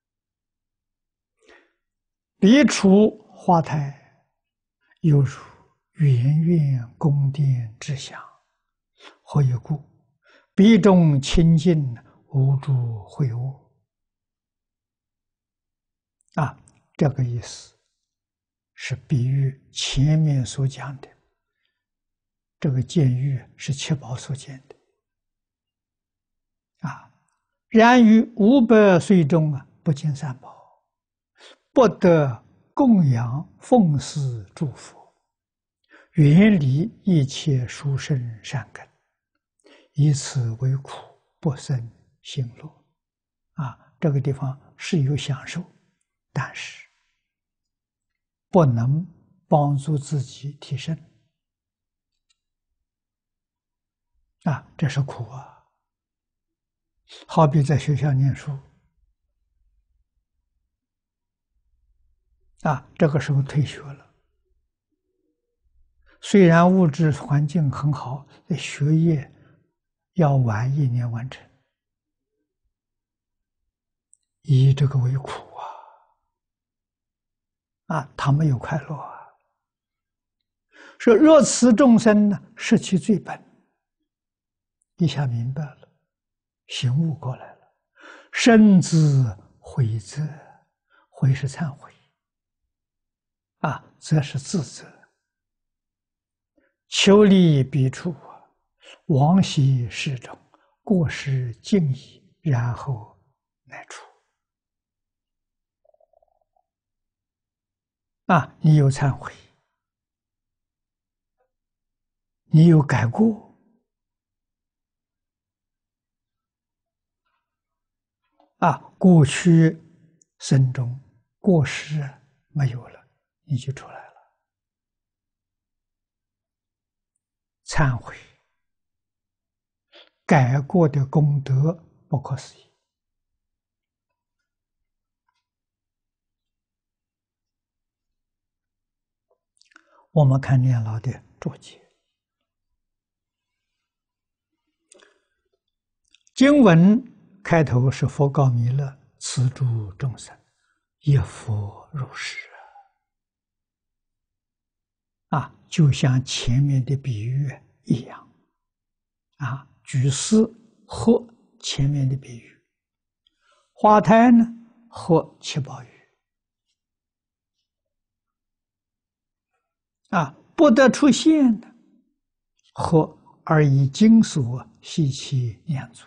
彼处花台，犹如圆圆宫殿之享。何以故？彼中清净，无诸秽物。啊，这个意思是比喻前面所讲的这个监狱是七宝所建的。啊，然于五百岁中啊，不见三宝，不得供养奉祀诸佛，远离一切殊胜善根，以此为苦，不生心乐。啊，这个地方是有享受，但是不能帮助自己提升。啊，这是苦啊！好比在学校念书，啊，这个时候退学了，虽然物质环境很好，学业要晚一年完成，以这个为苦啊！啊，他没有快乐啊！说若此众生呢，失其罪本，一下明白了，醒悟过来了，深知悔责，悔是忏悔，啊，则是自责。求离彼处，往昔世中，过失尽矣，然后乃出。啊，你有忏悔，你有改过，啊，过去生中过失没有了，你就出来了。忏悔、改过的功德不可思议。我们看念老的注解，经文开头是佛告弥勒，慈诸众生，一佛入世啊，就像前面的比喻一样啊，举思和前面的比喻，花台呢和七宝鱼啊，不得出现的和而以金所系其念足，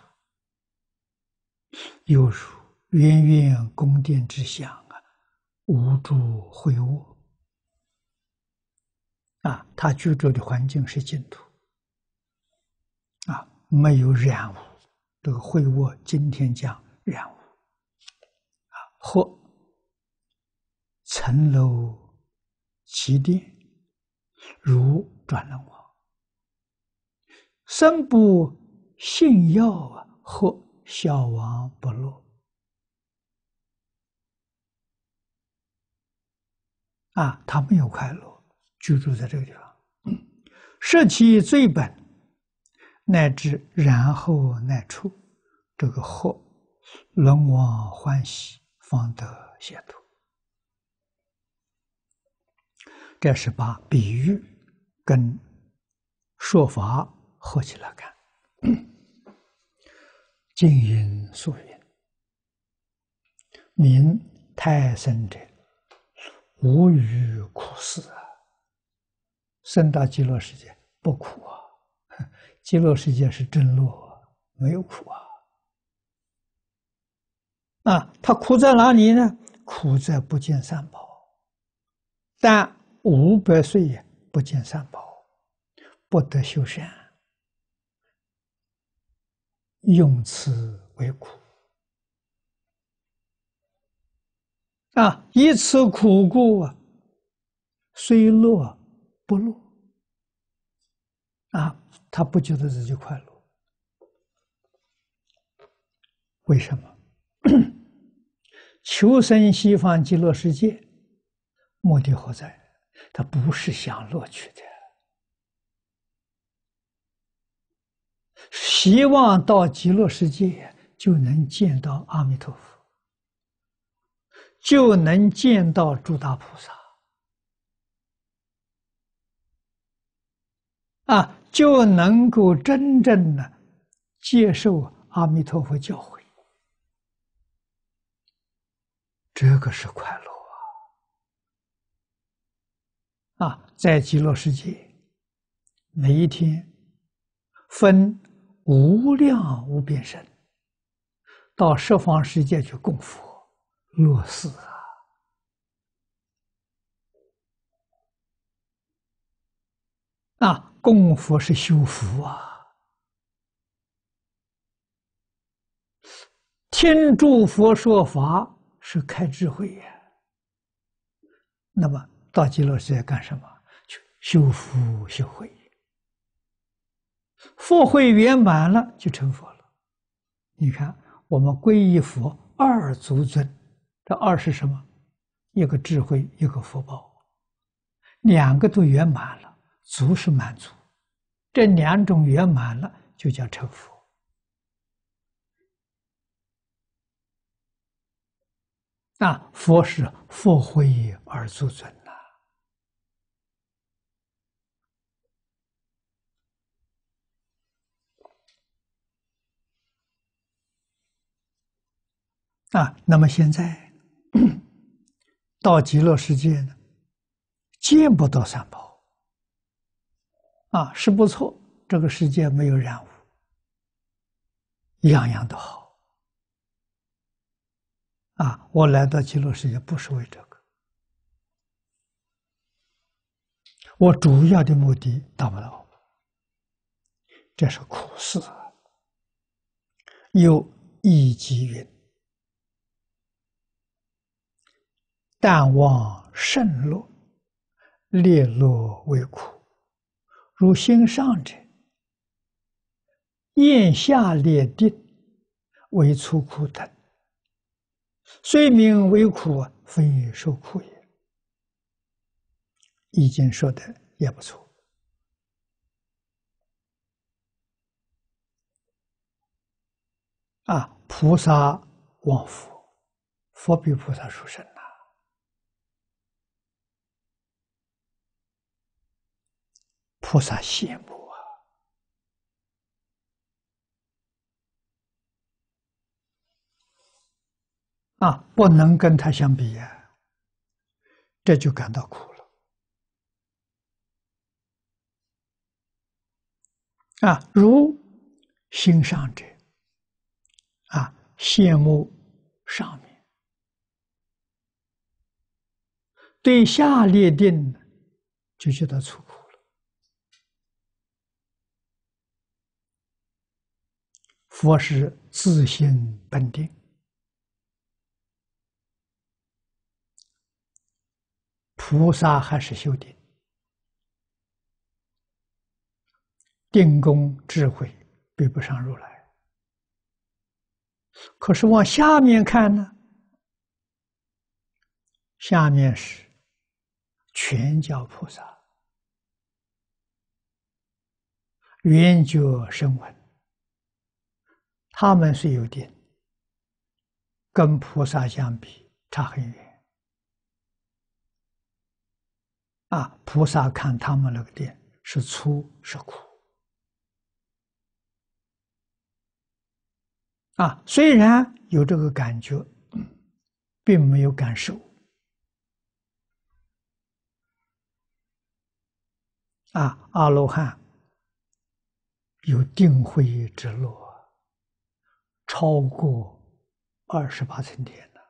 犹如圆圆宫殿之享啊，无诸秽物啊，他居住的环境是净土啊，没有染污。这个秽物今天讲染污啊，或层楼其殿，如转轮王，身不信要啊，或消亡不落啊，他没有快乐，居住在这个地方，摄其罪本，乃至然后乃出，这个后轮王欢喜，方得解脱。这是把比喻跟说法合起来看。静音素云：名太生者，无余苦事啊！生到极乐世界不苦啊，极乐世界是真乐，没有苦啊。啊，他苦在哪里呢？苦在不见三宝，但五百岁也不见三宝，不得修善用此为苦啊！以此苦故啊，虽乐不乐啊，他不觉得自己快乐。为什么？求生西方极乐世界，目的何在？他不是享乐趣的，希望到极乐世界就能见到阿弥陀佛，就能见到诸大菩萨，啊，就能够真正的接受阿弥陀佛教诲，这个是快乐啊！啊，在极乐世界，每一天分无量无边身到十方世界去供佛乐事啊！啊，供佛是修福啊，听诸佛说法是开智慧呀。那么到极乐世界干什么？去修福修慧，佛慧圆满了就成佛了。你看，我们皈依佛二足尊，这二是什么？一个智慧，一个福报，两个都圆满了，足是满足，这两种圆满了就叫成佛。啊，佛是佛慧而足尊呐。啊，那么现在到极乐世界呢，见不到三宝，啊，是不错，这个世界没有染污，样样都好。啊，我来到极乐世界不是为这个，我主要的目的达不到，这是苦事。有一集云：但望胜乐，烈乐为苦，如心上者，厌下列定为粗苦等，虽名为苦，非受苦也。易经说的也不错。啊，菩萨望佛，佛比菩萨殊胜呐。菩萨羡慕啊！啊，不能跟他相比呀、啊，这就感到苦了。啊，如心上者，啊，羡慕上面，对下列定就觉得粗苦了。佛是自性本定，菩萨还是修定，定功智慧比不上如来。可是往下面看呢，下面是全教菩萨，圆觉声闻，他们是有定，跟菩萨相比差很远。啊，菩萨看他们那个定是粗是苦。啊，虽然有这个感觉，并没有感受。啊，阿罗汉有定慧之乐，超过二十八层天了。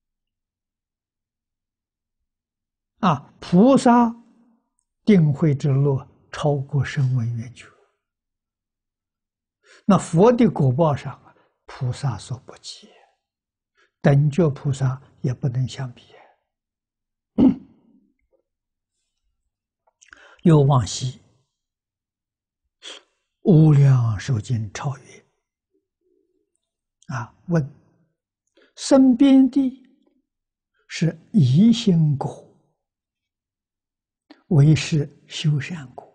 啊，菩萨定慧之乐超过声闻缘觉， 那佛的果报上啊，菩萨所不及，等觉菩萨也不能相比。又往昔无量寿经超越啊，问生边地是疑心果，为是修善果。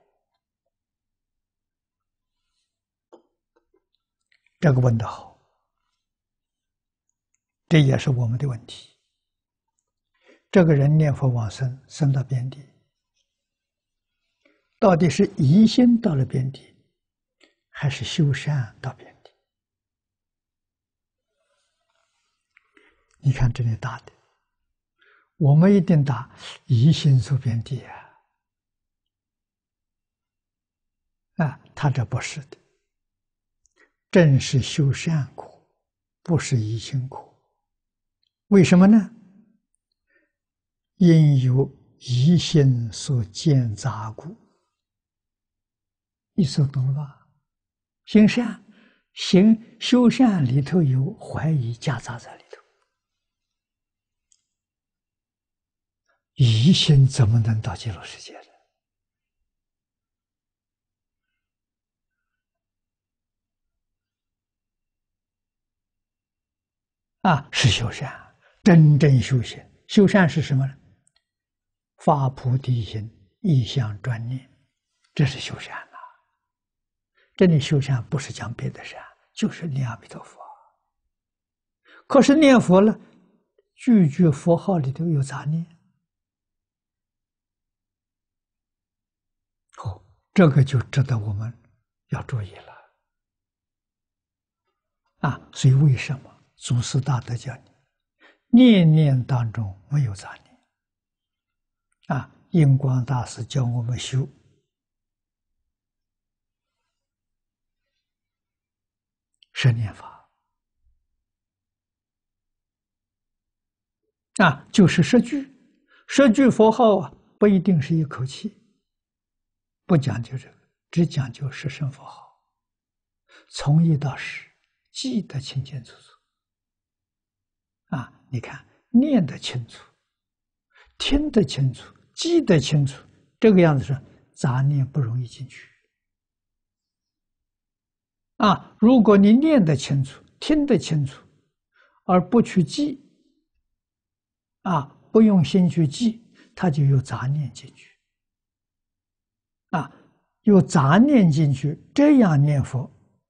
这个问得好，这也是我们的问题。这个人念佛往生，生到边地，到底是疑心到了边地，还是修善到边地？你看这里答的，我们一定答疑心出边地啊！啊，他这不是的，正是修善果，不是疑心果。为什么呢？因有疑心所见杂故。意思懂了吧？行善，行修善里头有怀疑夹杂在里头，疑心怎么能到极乐世界呢？啊，是修善，真正修行。修善是什么呢？发菩提心，意向专念，这是修善呐。这里修善不是讲别的善，就是念阿弥陀佛。可是念佛了，句句佛号里头有杂念，哦，这个就值得我们要注意了。啊，所以为什么祖师大德讲你念念当中没有杂念？啊，印光大师教我们修十念法，啊，就是十句，十句佛号啊，不一定是一口气，不讲究这个，只讲究十声佛号，从一到十记得清清楚楚。啊，你看念得清楚，听得清楚，记得清楚，这个样子是杂念不容易进去。啊，如果你念得清楚，听得清楚，而不去记，啊，不用心去记，它就有杂念进去。啊，有杂念进去，这样念佛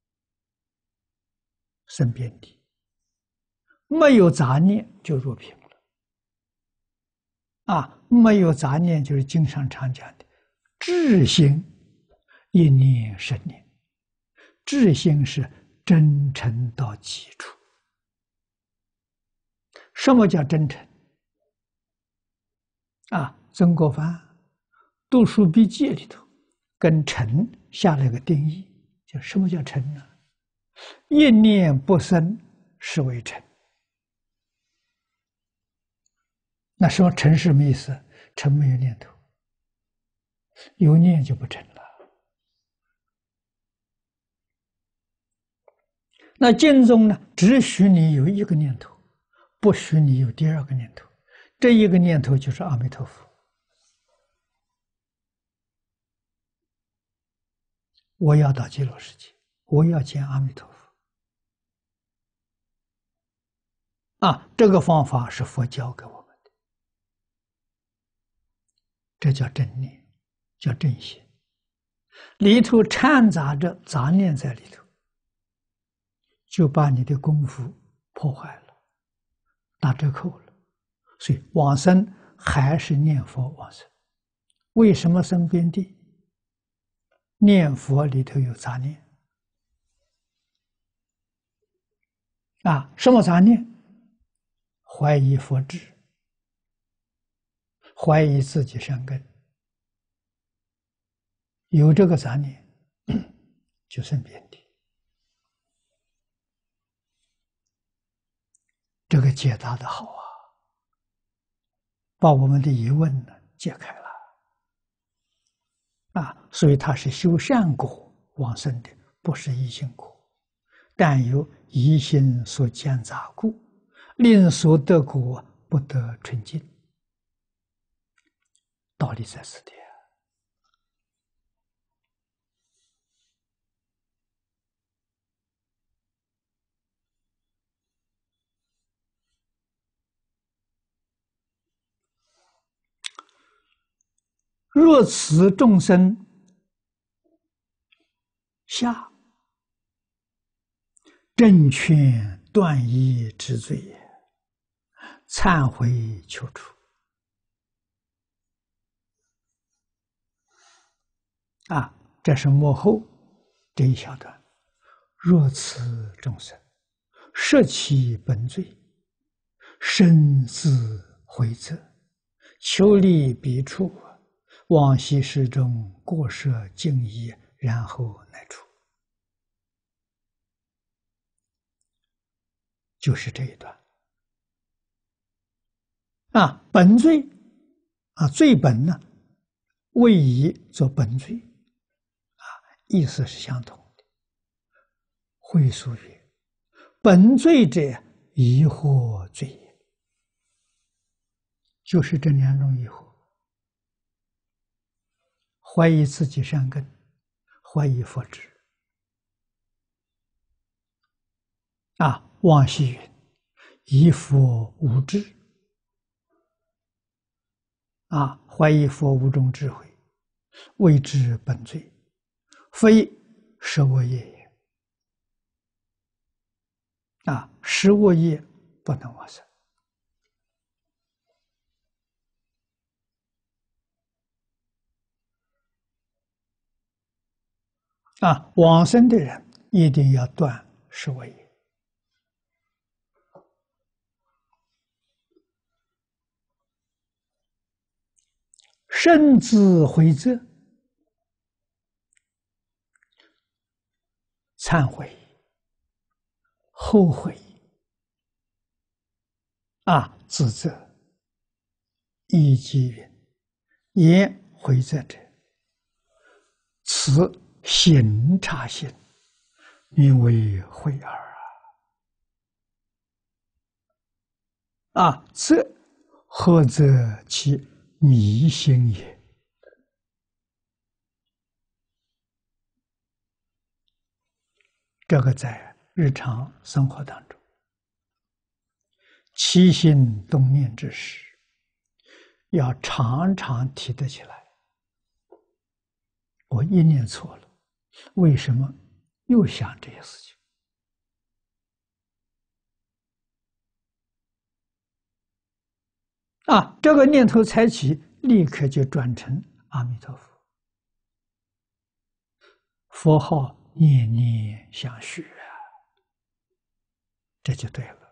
生边地，没有杂念就入平了。啊，没有杂念就是经上常讲的智心一念生念。智心是真诚到极处。什么叫真诚？啊，曾国藩读书笔记里头跟诚下了一个定义，叫什么叫诚呢？一念不生是为诚。那说诚是什么意思？诚没有念头，有念就不诚了。那经中呢，只许你有一个念头，不许你有第二个念头。这一个念头就是阿弥陀佛。我要到极乐世界，我要见阿弥陀佛。啊，这个方法是佛教给我们的，这叫正念，叫正心。里头掺杂着杂念在里头，就把你的功夫破坏了，打折扣了。所以往生还是念佛往生。为什么生边地？念佛里头有杂念。啊，什么杂念？怀疑佛智，怀疑自己善根。有这个杂念，就生边地。这个解答的好啊，把我们的疑问呢解开了。啊，所以他是修善果往生的，不是疑心果。 但有疑心所兼杂故，令所得果不得纯净。道理在此地。若此众生下正劝断疑之罪也，忏悔求出。啊，这是幕后这一小段。若此众生摄其本罪，深思悔责，求离彼处，往昔世中过涉敬意，然后乃出。就是这一段。啊，本罪啊，罪本呢，位以作本罪，啊，意思是相同的。会疏曰：“本罪者，疑惑罪也。”就是这两种疑惑：怀疑自己善根，怀疑佛智。啊，往昔云：“疑佛无智。”啊，怀疑佛无中智慧，谓之本罪，非十恶业也。啊，十恶业不能往生。啊，往生的人一定要断十恶业。深自悔责，忏悔，后悔，啊，自责。亦即云：“言悔责者，此行察心，名为悔耳。”啊，这何则其迷心也？这个在日常生活当中，起心动念之时，要常常提得起来。我一念错了，为什么又想这些事情？啊，这个念头才起，立刻就转成阿弥陀佛，佛号念念相续啊，这就对了。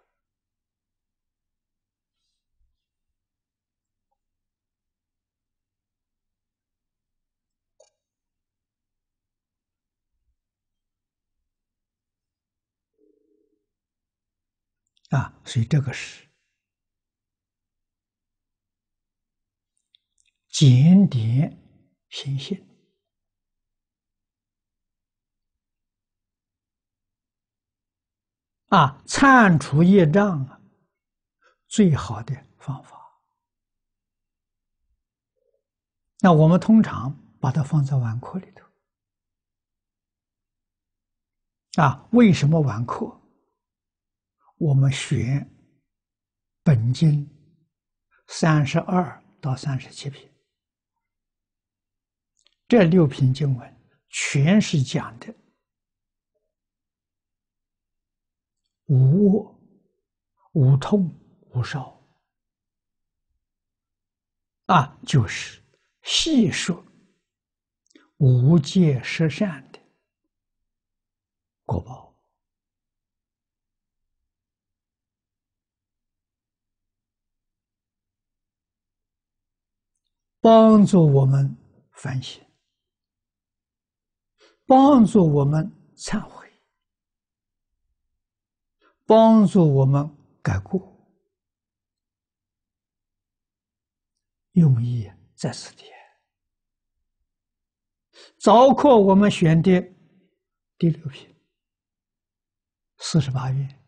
啊，所以这个是检点心性。啊，铲除业障啊，最好的方法。那我们通常把它放在碗壳里头。啊，为什么碗壳？我们选本经三十二到三十七品，这六品经文全是讲的无恶、无痛、无烧。啊，就是细说无戒十善的果报。帮助我们反省，帮助我们忏悔，帮助我们改过，用意在此地。包括我们选的第六品， 四十八愿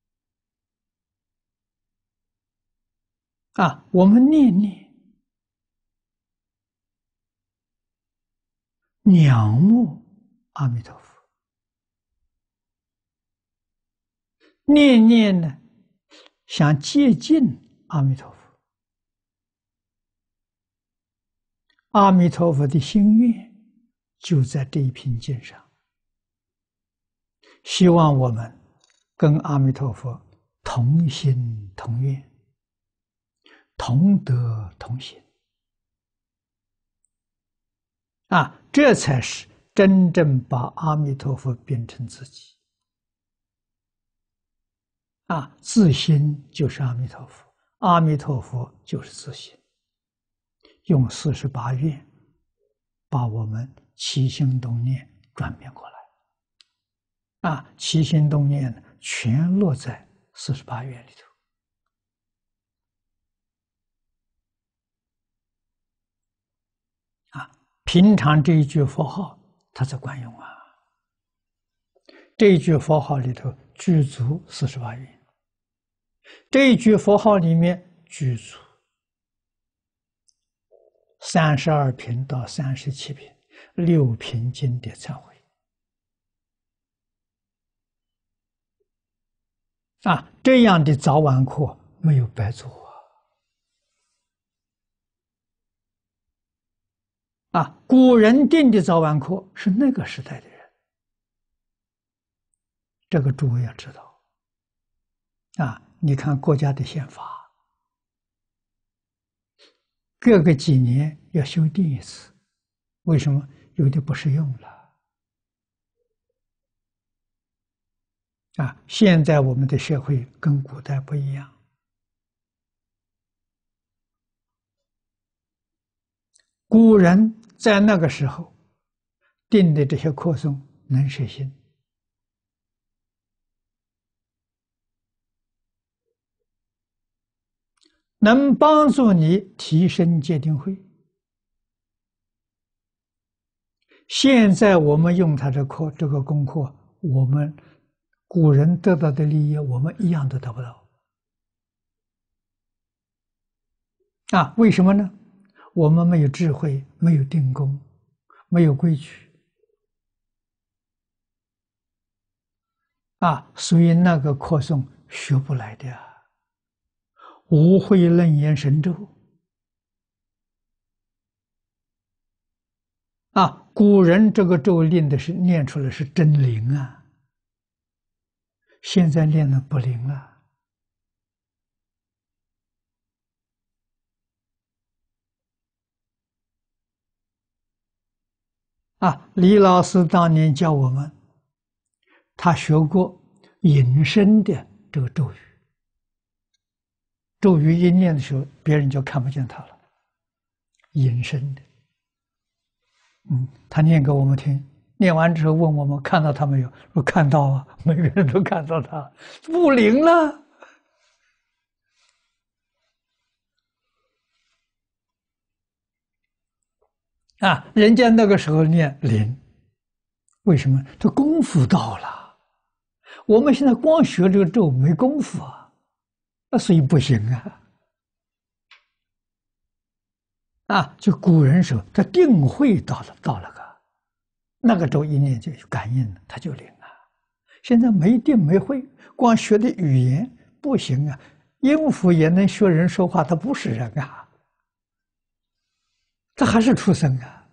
啊，我们念念仰慕阿弥陀佛，念念呢想接近阿弥陀佛，阿弥陀佛的心愿就在这一品经上，希望我们跟阿弥陀佛同心同愿，同德同行啊，这才是真正把阿弥陀佛变成自己啊！自心就是阿弥陀佛，阿弥陀佛就是自心，用四十八愿把我们起心动念转变过来啊！起心动念全落在四十八愿里头。平常这一句佛号，它在管用啊。这一句佛号里头具足四十八愿，这一句佛号里面具足三十二品到三十七品六品经的忏悔啊，这样的早晚课没有白做。啊，古人定的早晚课是那个时代的人，这个诸位要知道。啊，你看国家的宪法，各个几年要修订一次，为什么？有的不适用了。啊，现在我们的社会跟古代不一样。古人在那个时候定的这些课诵能实行，能帮助你提升戒定慧。现在我们用他的课这个功课，我们古人得到的利益，我们一样都得不到。啊，为什么呢？我们没有智慧，没有定功，没有规矩啊，所以那个课诵学不来的啊。无慧楞严神咒啊，古人这个咒念的是念出来是真灵啊，现在念的不灵啊。啊，李老师当年教我们，他学过隐身的这个咒语，咒语一念的时候，别人就看不见他了，隐身的。嗯，他念给我们听，念完之后问我们看到他没有？说看到啊，每个人都看到他，不灵了。啊，人家那个时候念灵，为什么？他功夫到了，我们现在光学这个咒没功夫啊，那所以不行啊。啊，就古人说，他定慧到了，到了个那个咒一念就感应了，他就灵啊。现在没定没慧，光学的语言不行啊，音符也能学人说话，他不是人啊。他还是畜生啊！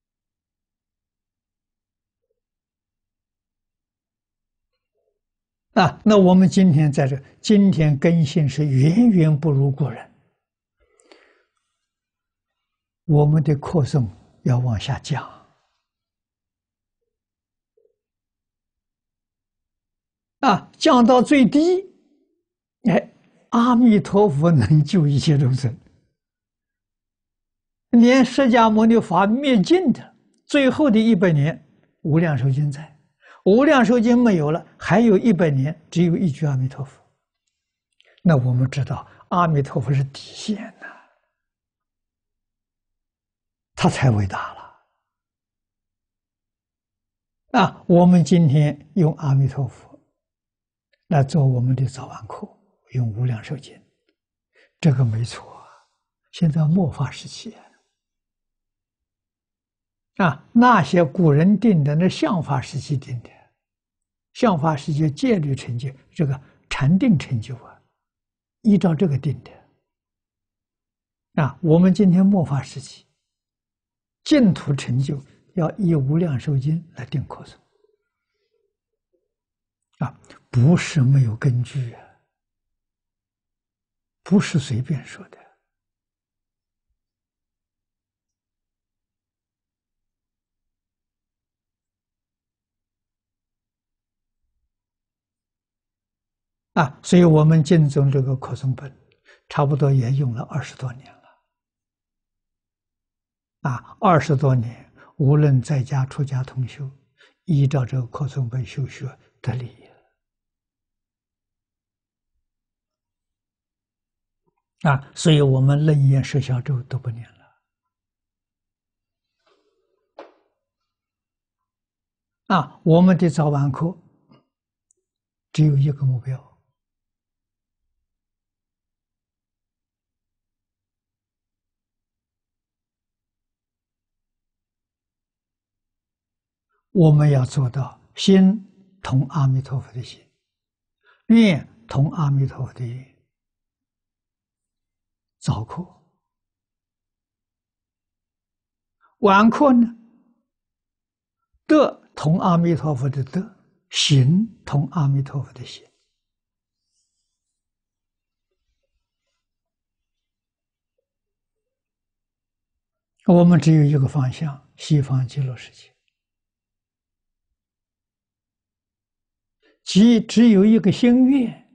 啊，那我们今天在这，今天根性是远远不如古人，我们的课诵要往下降啊，降到最低，哎，阿弥陀佛能救一切众生。连释迦牟尼法灭尽的最后的一百年，无量寿经在，无量寿经没有了，还有一百年，只有一句阿弥陀佛。那我们知道，阿弥陀佛是底线呐、啊，他才伟大了。啊，我们今天用阿弥陀佛， 来做我们的早晚课，用无量寿经，这个没错啊。现在末法时期啊，那些古人定的，那相法时期定的，相法时期戒律成就，这个禅定成就啊，依照这个定的。啊，我们今天末法时期，净土成就要依无量寿经来定课程。啊，不是没有根据啊，不是随便说的。啊，所以我们净宗这个课程本，差不多也用了二十多年了。啊，二十多年，无论在家出家同修，依照这个课程本修学得利益了。啊，所以我们楞严摄小咒都不念了。啊，我们的早晚课只有一个目标。我们要做到心同阿弥陀佛的心，愿同阿弥陀佛的愿。早课，晚课呢？德同阿弥陀佛的德，行同阿弥陀佛的行。我们只有一个方向：西方极乐世界。即只有一个心愿，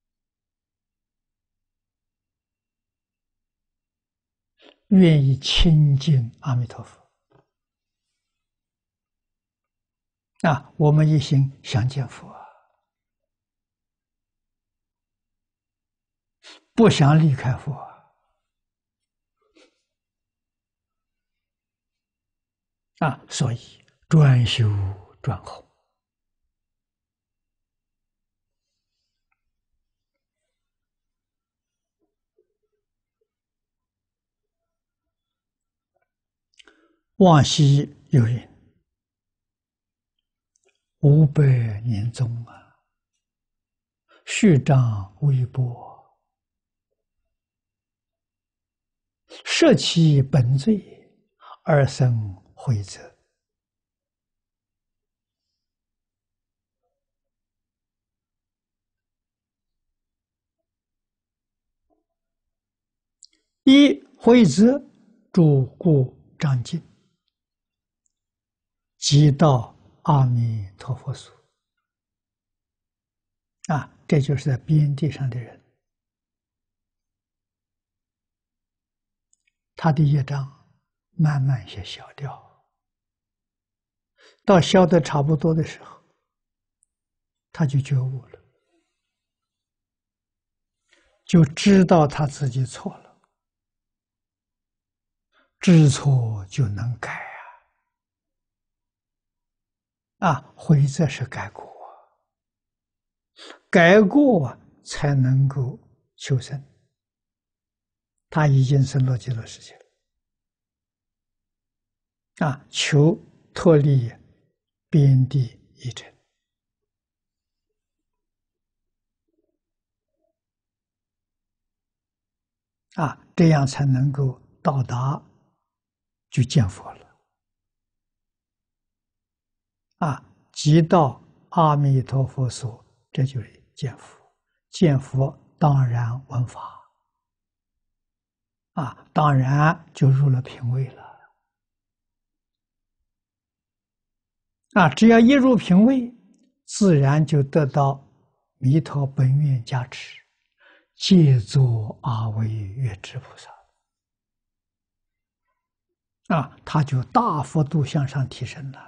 愿意亲近阿弥陀佛。啊，我们一心想见佛，不想离开佛。啊，所以专修专弘。往昔有人五百年中啊，序章微薄，摄其本罪而生悔责。一悔责，主故长进，即到阿弥陀佛所。啊，这就是在边地上的人，他的业障慢慢也消掉，到消得差不多的时候，他就觉悟了，就知道他自己错了，知错就能改啊！啊，悔则是改过，改过才能够求生。他已经生了极乐世界了，啊，求脱离边地一尘。啊，这样才能够到达，就见佛了。啊，即到阿弥陀佛所，这就是见佛。见佛当然闻法，啊，当然就入了品位了。啊，只要一入品位，自然就得到弥陀本愿加持，借作阿惟越致菩萨。啊，他就大幅度向上提升了。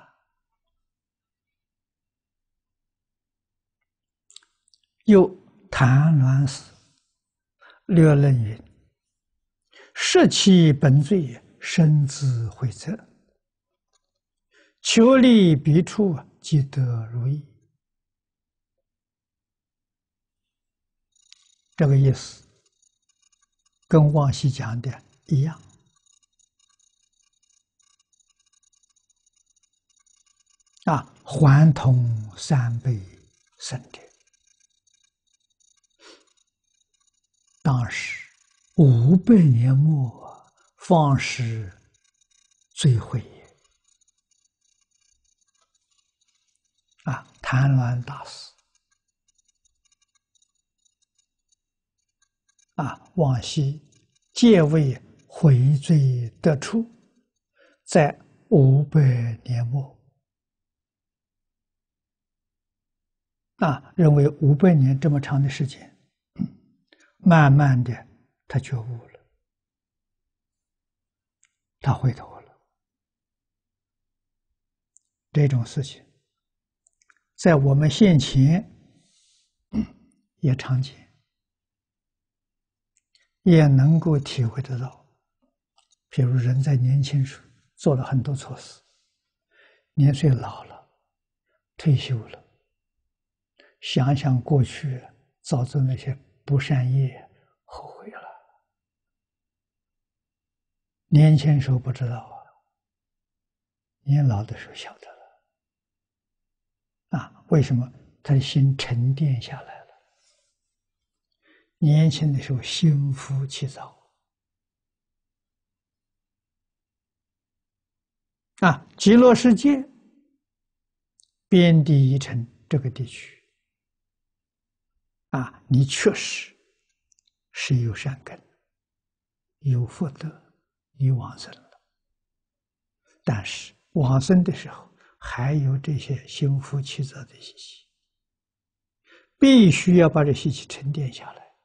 又谭鸾师略论云：摄其本罪，深自悔责，求利彼处，即得如意。 这个意思跟往昔讲的一样。啊，还同三辈圣者，当时五百年末，方是最慧也。啊，谭鸾大师啊，往昔皆为悔罪得处，在五百年末啊，认为五百年这么长的时间，慢慢的他觉悟了，他回头了。这种事情在我们现前也常见，也能够体会得到。比如人在年轻时做了很多错事，年岁老了，退休了，想想过去造作那些不善业，后悔了。年轻时候不知道啊，年老的时候晓得了。啊，为什么？他的心沉淀下来了。年轻的时候心浮气躁。啊，极乐世界边地一城这个地区，啊，你确实是有善根，有福德，你往生了。但是往生的时候还有这些心浮气躁的习气，必须要把这习气沉淀下来。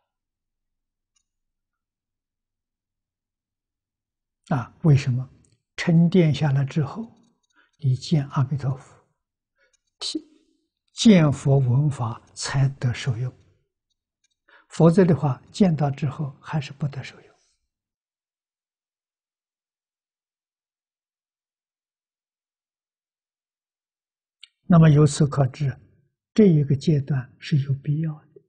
啊，为什么？沉淀下来之后，你见阿弥陀佛，见佛闻法才得受用，否则的话，见到之后还是不得受用。那么由此可知，这一个阶段是有必要的。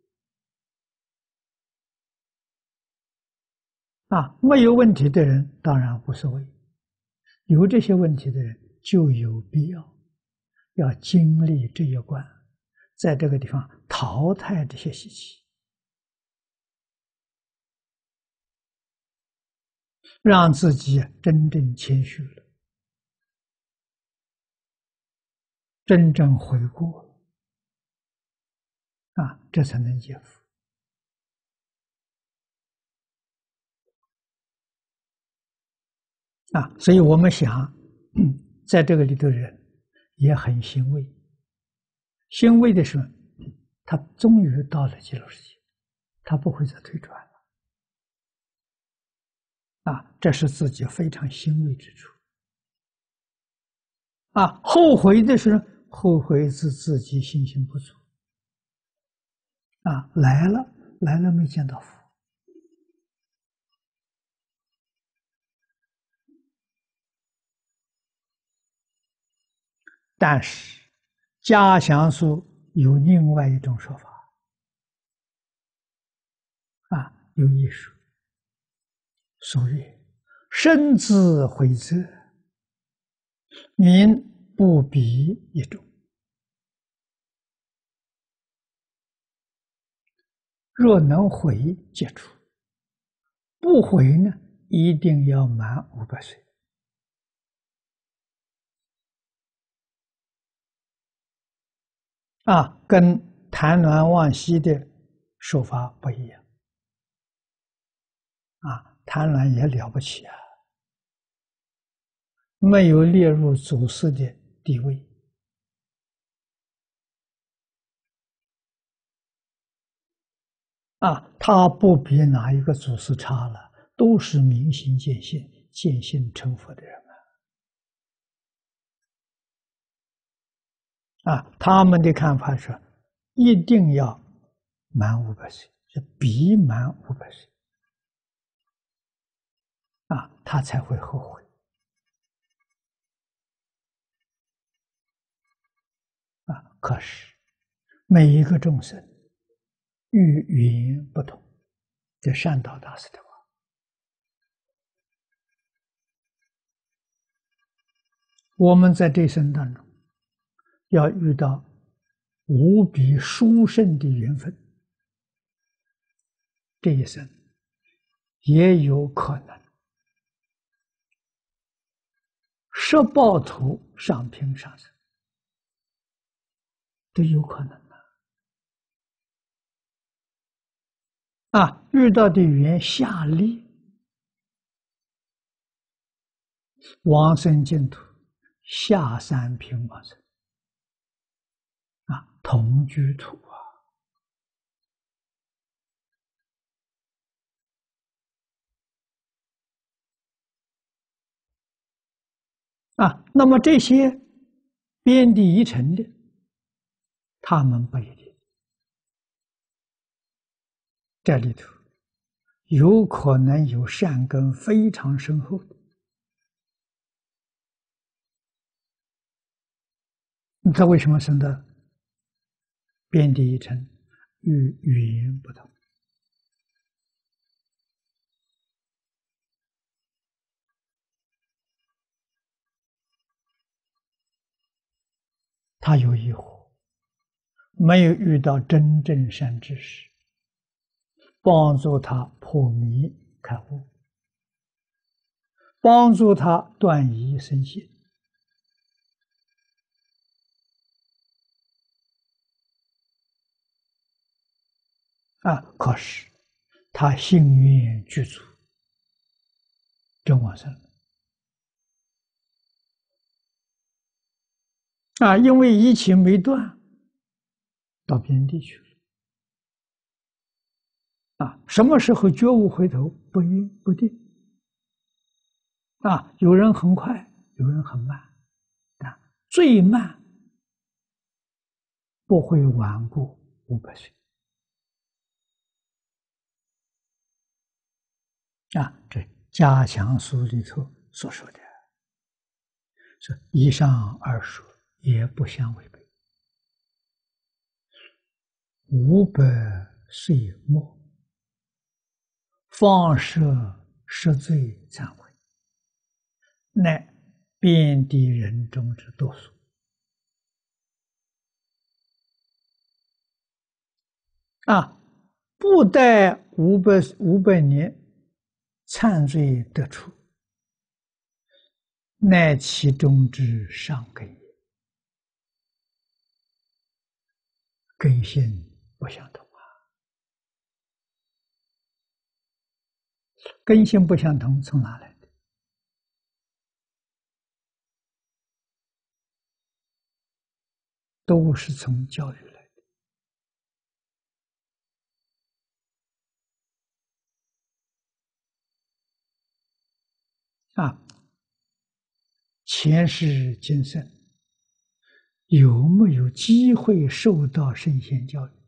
啊，没有问题的人当然无所谓，有这些问题的人就有必要要经历这一关，在这个地方淘汰这些习气，让自己真正谦虚了，真正悔过了，啊，这才能解福。啊，所以我们想，嗯，在这个里头的人也很欣慰。欣慰的时候，他终于到了极乐世界，他不会再退转了。啊，这是自己非常欣慰之处。啊，后悔的时候，后悔是自己信心不足。啊，来了，来了没见到佛。但是嘉祥书有另外一种说法，啊，有一说，俗曰：“身自悔责，民不比一种。若能悔，解除；不悔呢，一定要满五百岁。”啊，跟谭鸾往昔的说法不一样。啊，谭鸾也了不起啊，没有列入祖师的地位。啊，他不比哪一个祖师差了，都是明心见性、见性成佛的人啊！啊，他们的看法是，一定要满五百岁，是比满五百岁，啊，他才会后悔。啊，可是每一个众生遇缘不同。 这善导大师的话。我们在这一生当中，要遇到无比殊胜的缘分，这一生也有可能摄报土上品上生，都有可能的。啊，遇到的缘下利，往生净土，下三品往生，啊，同居土啊。啊，那么这些边地一成的，他们不一定，这里头有可能有善根非常深厚的，他为什么生的边地一成？与语言不同。他有疑惑，没有遇到真正善知识，帮助他破迷开悟，帮助他断疑生信。啊，可是他心愿具足，真往生了。啊，因为疫情没断，到边地去了。啊，什么时候觉悟回头不一不定。啊，有人很快，有人很慢。啊，最慢不会晚过五百岁。啊，这加强书里头所说的，说以上二说也不相违背。五百岁末，放射十罪忏悔，乃遍地人中之多数。啊，不待五百五百年，忏罪得出，乃其中之上根也。根性不相同啊，根性不相同，从哪来的？都是从教育来的啊。前世今生有没有机会受到圣贤教育？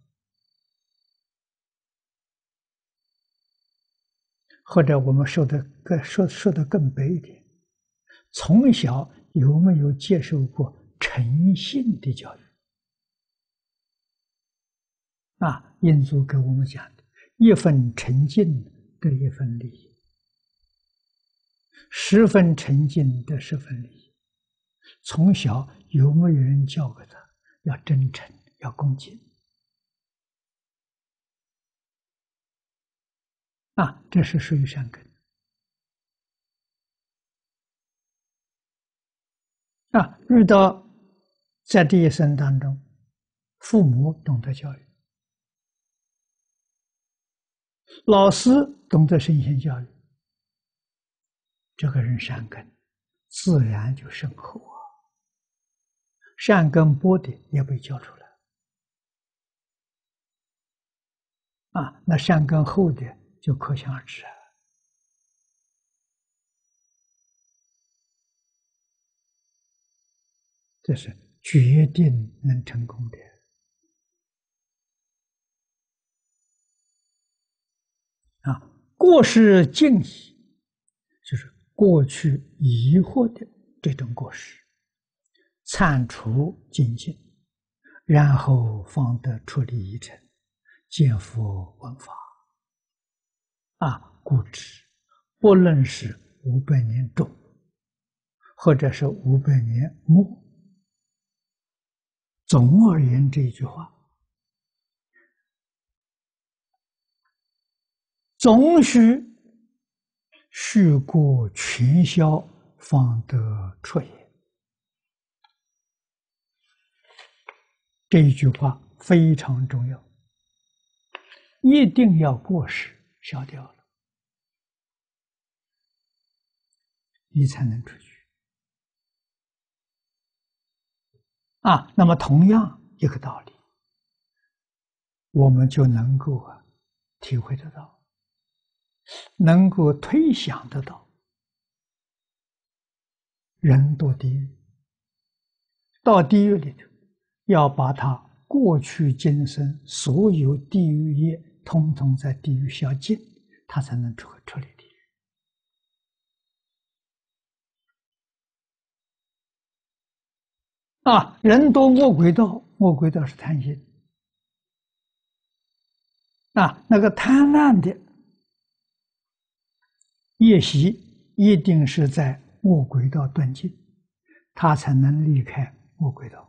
或者我们说的更说说的更白一点，从小有没有接受过诚信的教育？啊，印祖给我们讲的，一分诚信得一分利益，十分诚信得十分利益。从小有没有人教给他要真诚，要恭敬？啊，这是属于善根。啊，遇到在这一生当中，父母懂得教育，老师懂得圣贤教育，这个人善根自然就深厚啊。善根薄的也被教出来啊，那善根厚的就可想而知啊。这是决定能成功的啊。过失尽疑，就是过去疑惑的这种过失，铲除精进，然后方得出离一尘，见佛闻法。 啊，故知不论是五百年中，或者是五百年末，总而言之，这一句话，总须须过全消，方得出也。这一句话非常重要，一定要过时消掉了，你才能出去。啊，那么同样一个道理，我们就能够啊体会得到，能够推想得到，人堕地狱，到地狱里头，要把他过去今生所有地狱业，统统在地狱消尽，他才能出出离地狱。啊，人堕恶鬼道，恶鬼道是贪心。啊，那个贪婪的业习，一定是在恶鬼道断尽，他才能离开恶鬼道。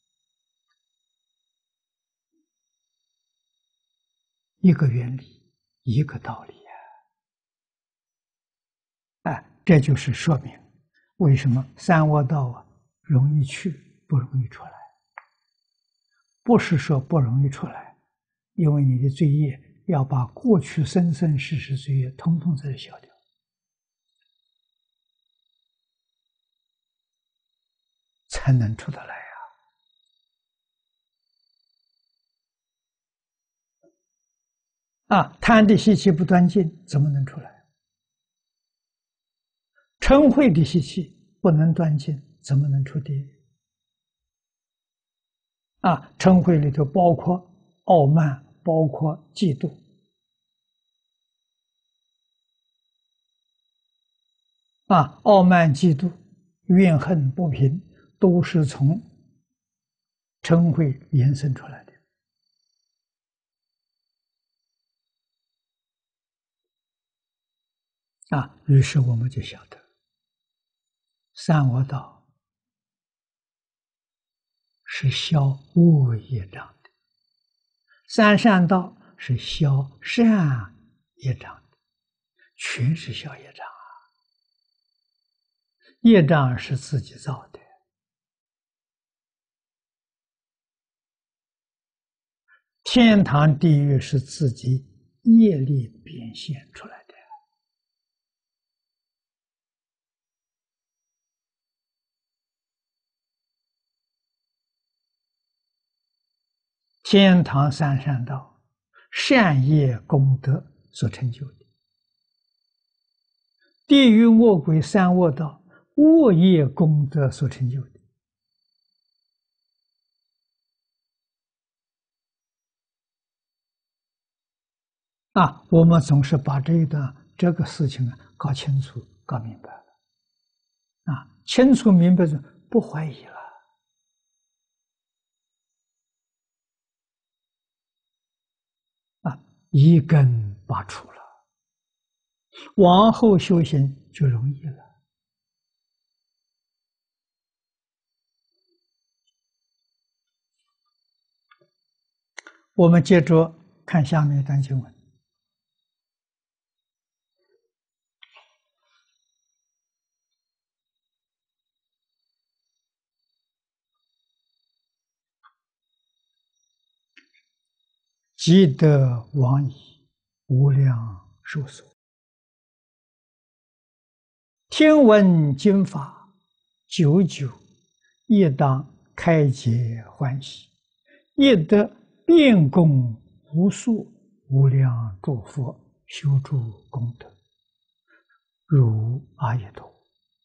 一个原理，一个道理呀！哎，这就是说明为什么三恶道啊容易去，不容易出来。不是说不容易出来，因为你的罪业要把过去生生世世罪业统统在这消掉，才能出得来呀！啊，贪的习气不断尽，怎么能出来？嗔恚的习气不能断尽，怎么能出地狱？啊，嗔恚里头包括傲慢，包括嫉妒。啊，傲慢、嫉妒、怨恨、不平，都是从嗔恚延伸出来的。啊，于是我们就晓得，三恶道是消恶业障的，三善道是消善业障的，全是消业障啊！业障是自己造的，天堂、地狱是自己业力变现出来的。天堂三善道，善业功德所成就的；地狱恶鬼三恶道，恶业功德所成就的。啊，我们总是把这一段这个事情啊搞清楚、搞明白了。啊，清楚明白就不怀疑了。啊，一根拔除了，往后修行就容易了。我们接着看下面一段经文。积德往矣，无量寿所。听闻经法，久久，亦当开解欢喜，亦得遍供无数无量诸佛修诸功德，如阿逸陀。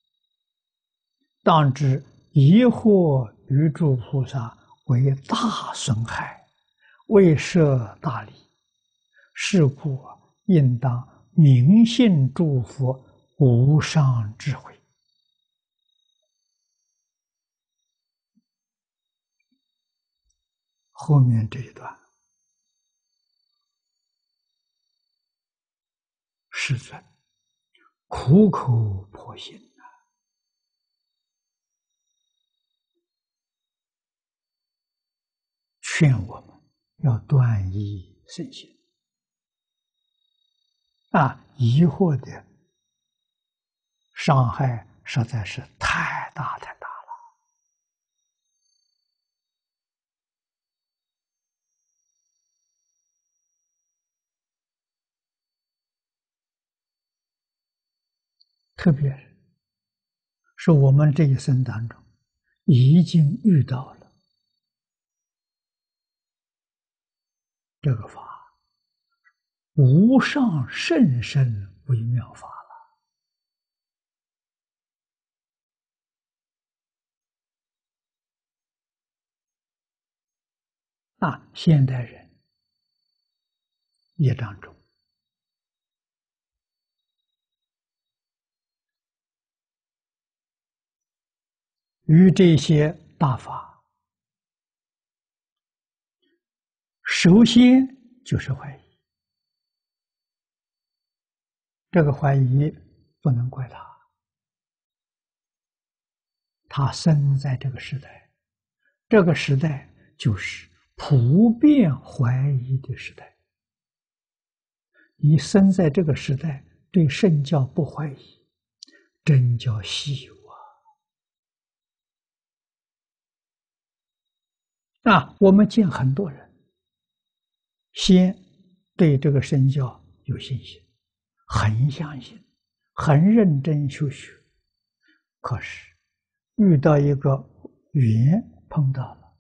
当知疑惑于诸菩萨为大损害，未设大礼，是故应当明信诸佛无上智慧。后面这一段世尊苦口婆心啊，劝我们要断疑生信啊，疑惑的伤害实在是太大太大了。特别是我们这一生当中已经遇到了这个法，无上甚深微妙法了啊！现代人业障重，与这些大法，首先就是怀疑。这个怀疑不能怪他，他生在这个时代，这个时代就是普遍怀疑的时代。你生在这个时代，对圣教不怀疑，真叫稀有啊！啊，我们见很多人，先对这个圣教有信心，很相信，很认真修学，可是遇到一个缘碰到了，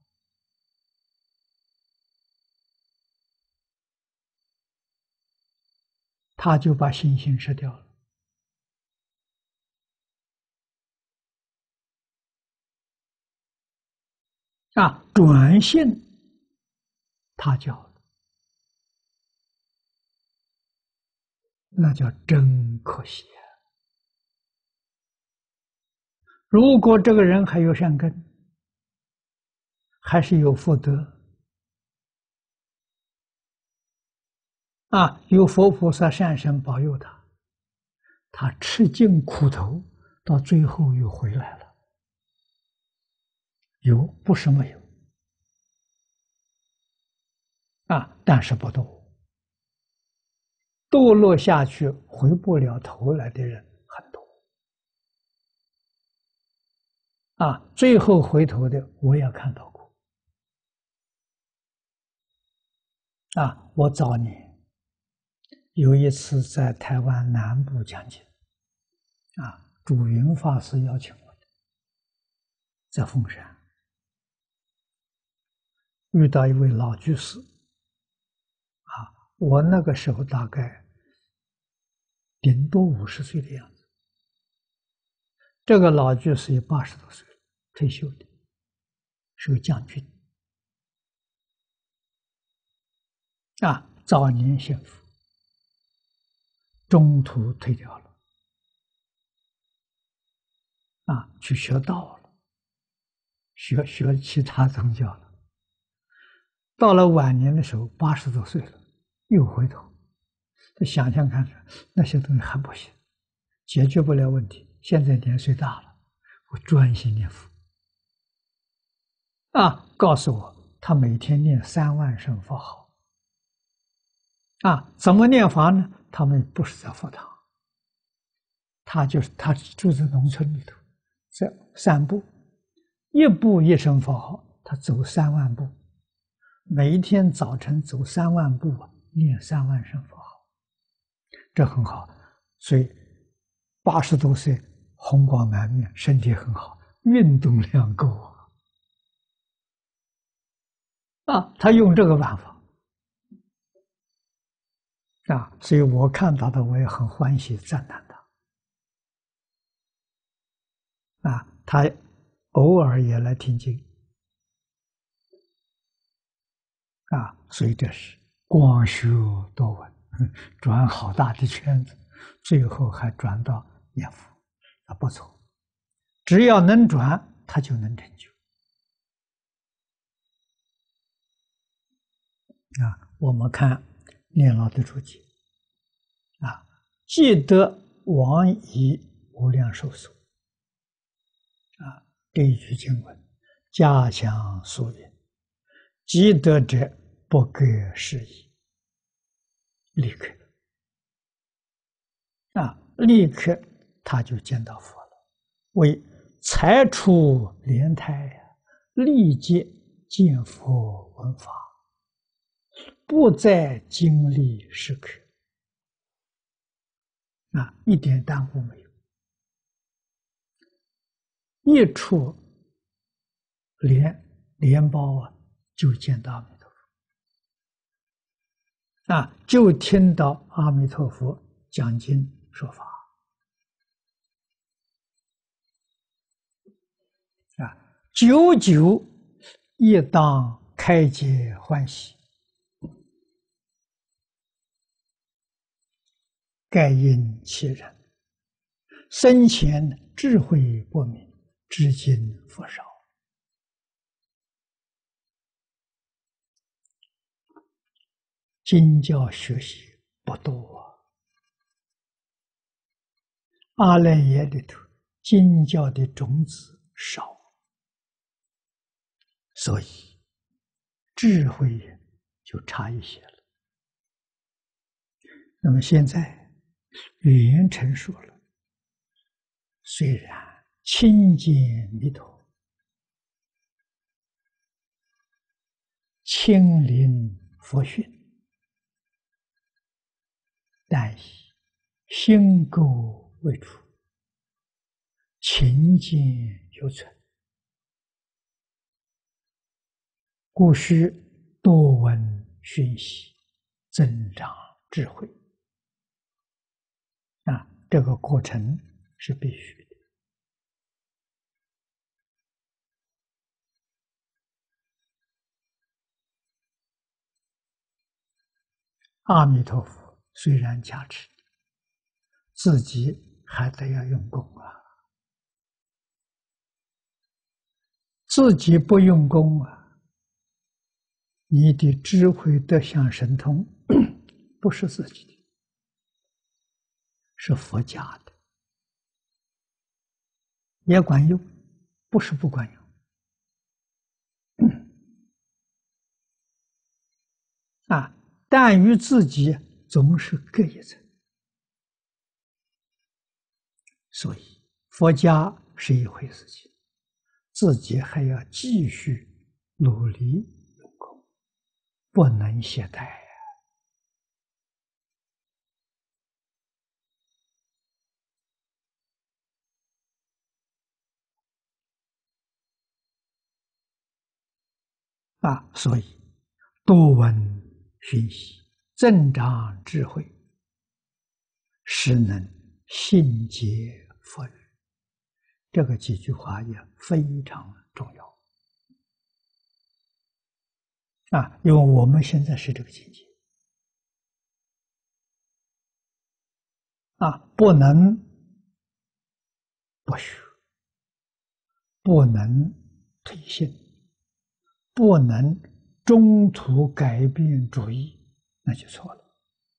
他就把信心失掉了。啊，转信他教了，那叫真可惜啊！如果这个人还有善根，还是有福德啊，有佛菩萨善神保佑他，他吃尽苦头，到最后又回来了。有，不是没有啊，但是不多，堕落下去回不了头来的人很多啊，最后回头的我也看到过啊。我早年有一次在台湾南部讲经啊，主云法师邀请我的，在凤山遇到一位老居士啊，我那个时候大概顶多五十岁的样子，这个老居士也八十多岁了，退休的，是个将军啊，早年幸福，中途退掉了啊，去学道了，学学其他宗教了。到了晚年的时候，八十多岁了，又回头，他想想看，那些东西还不行，解决不了问题。现在年岁大了，我专心念佛啊，告诉我他每天念三万声佛号啊，怎么念法呢？他们不是在佛堂，他就是他住在农村里头，在散步，一步一声佛号，他走三万步。每一天早晨走三万步，念三万声佛号，这很好。所以八十多岁，红光满面，身体很好，运动量够啊！啊，他用这个办法啊，所以我看到的我也很欢喜赞叹他啊。他偶尔也来听经啊，所以这是广修多闻，转好大的圈子，最后还转到念佛，啊，不错。只要能转，他就能成就。啊，我们看念老的注解，啊， 既得往以无量寿所。啊，这一句经文加强疏云，既得者不隔世矣，立刻啊，立刻他就见到佛了，为才出莲台呀，立即见佛闻法，不再经历时刻，啊，一点耽误没有。一出莲莲包啊，就见到阿弥陀佛，啊，就听到阿弥陀佛讲经说法，啊，久久亦当开解欢喜，盖因其人生前智慧不明，至今复少。经教学习不多啊，阿赖耶里头经教的种子少，所以智慧就差一些了。那么现在语言成熟了，虽然亲近弥陀，亲临佛训，但以心垢为主，情见犹存，故须多闻熏习，增长智慧。啊，这个过程是必须的。阿弥陀佛虽然加持，自己还得要用功啊。自己不用功啊，你的智慧德相神通不是自己的，是佛家的，也管用，不是不管用。啊，但与自己总是各一层，所以佛家是一回事情，自己还要继续努力用功，不能懈怠呀。啊，所以多闻熏习，增长智慧，使能信解佛语。这个几句话也非常重要啊，因为我们现在是这个境界啊，不能不学，不能退心，不能中途改变主意，那就错了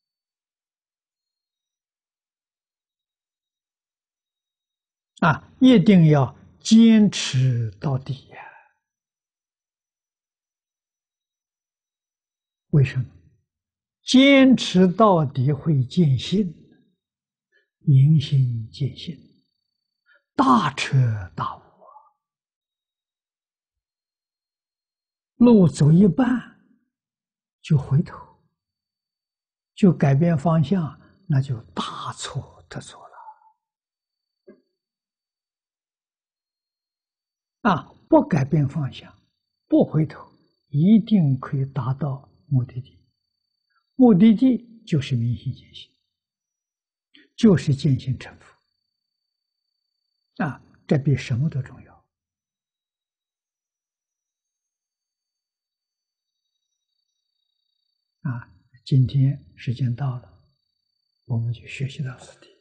啊！一定要坚持到底呀！为什么？坚持到底会见性，明心见性，大彻大悟啊！路走一半就回头，就改变方向，那就大错特错了啊！不改变方向，不回头，一定可以达到目的地。目的地就是明心见性，就是见性成佛啊！这比什么都重要啊！今天时间到了，我们就学习到此地。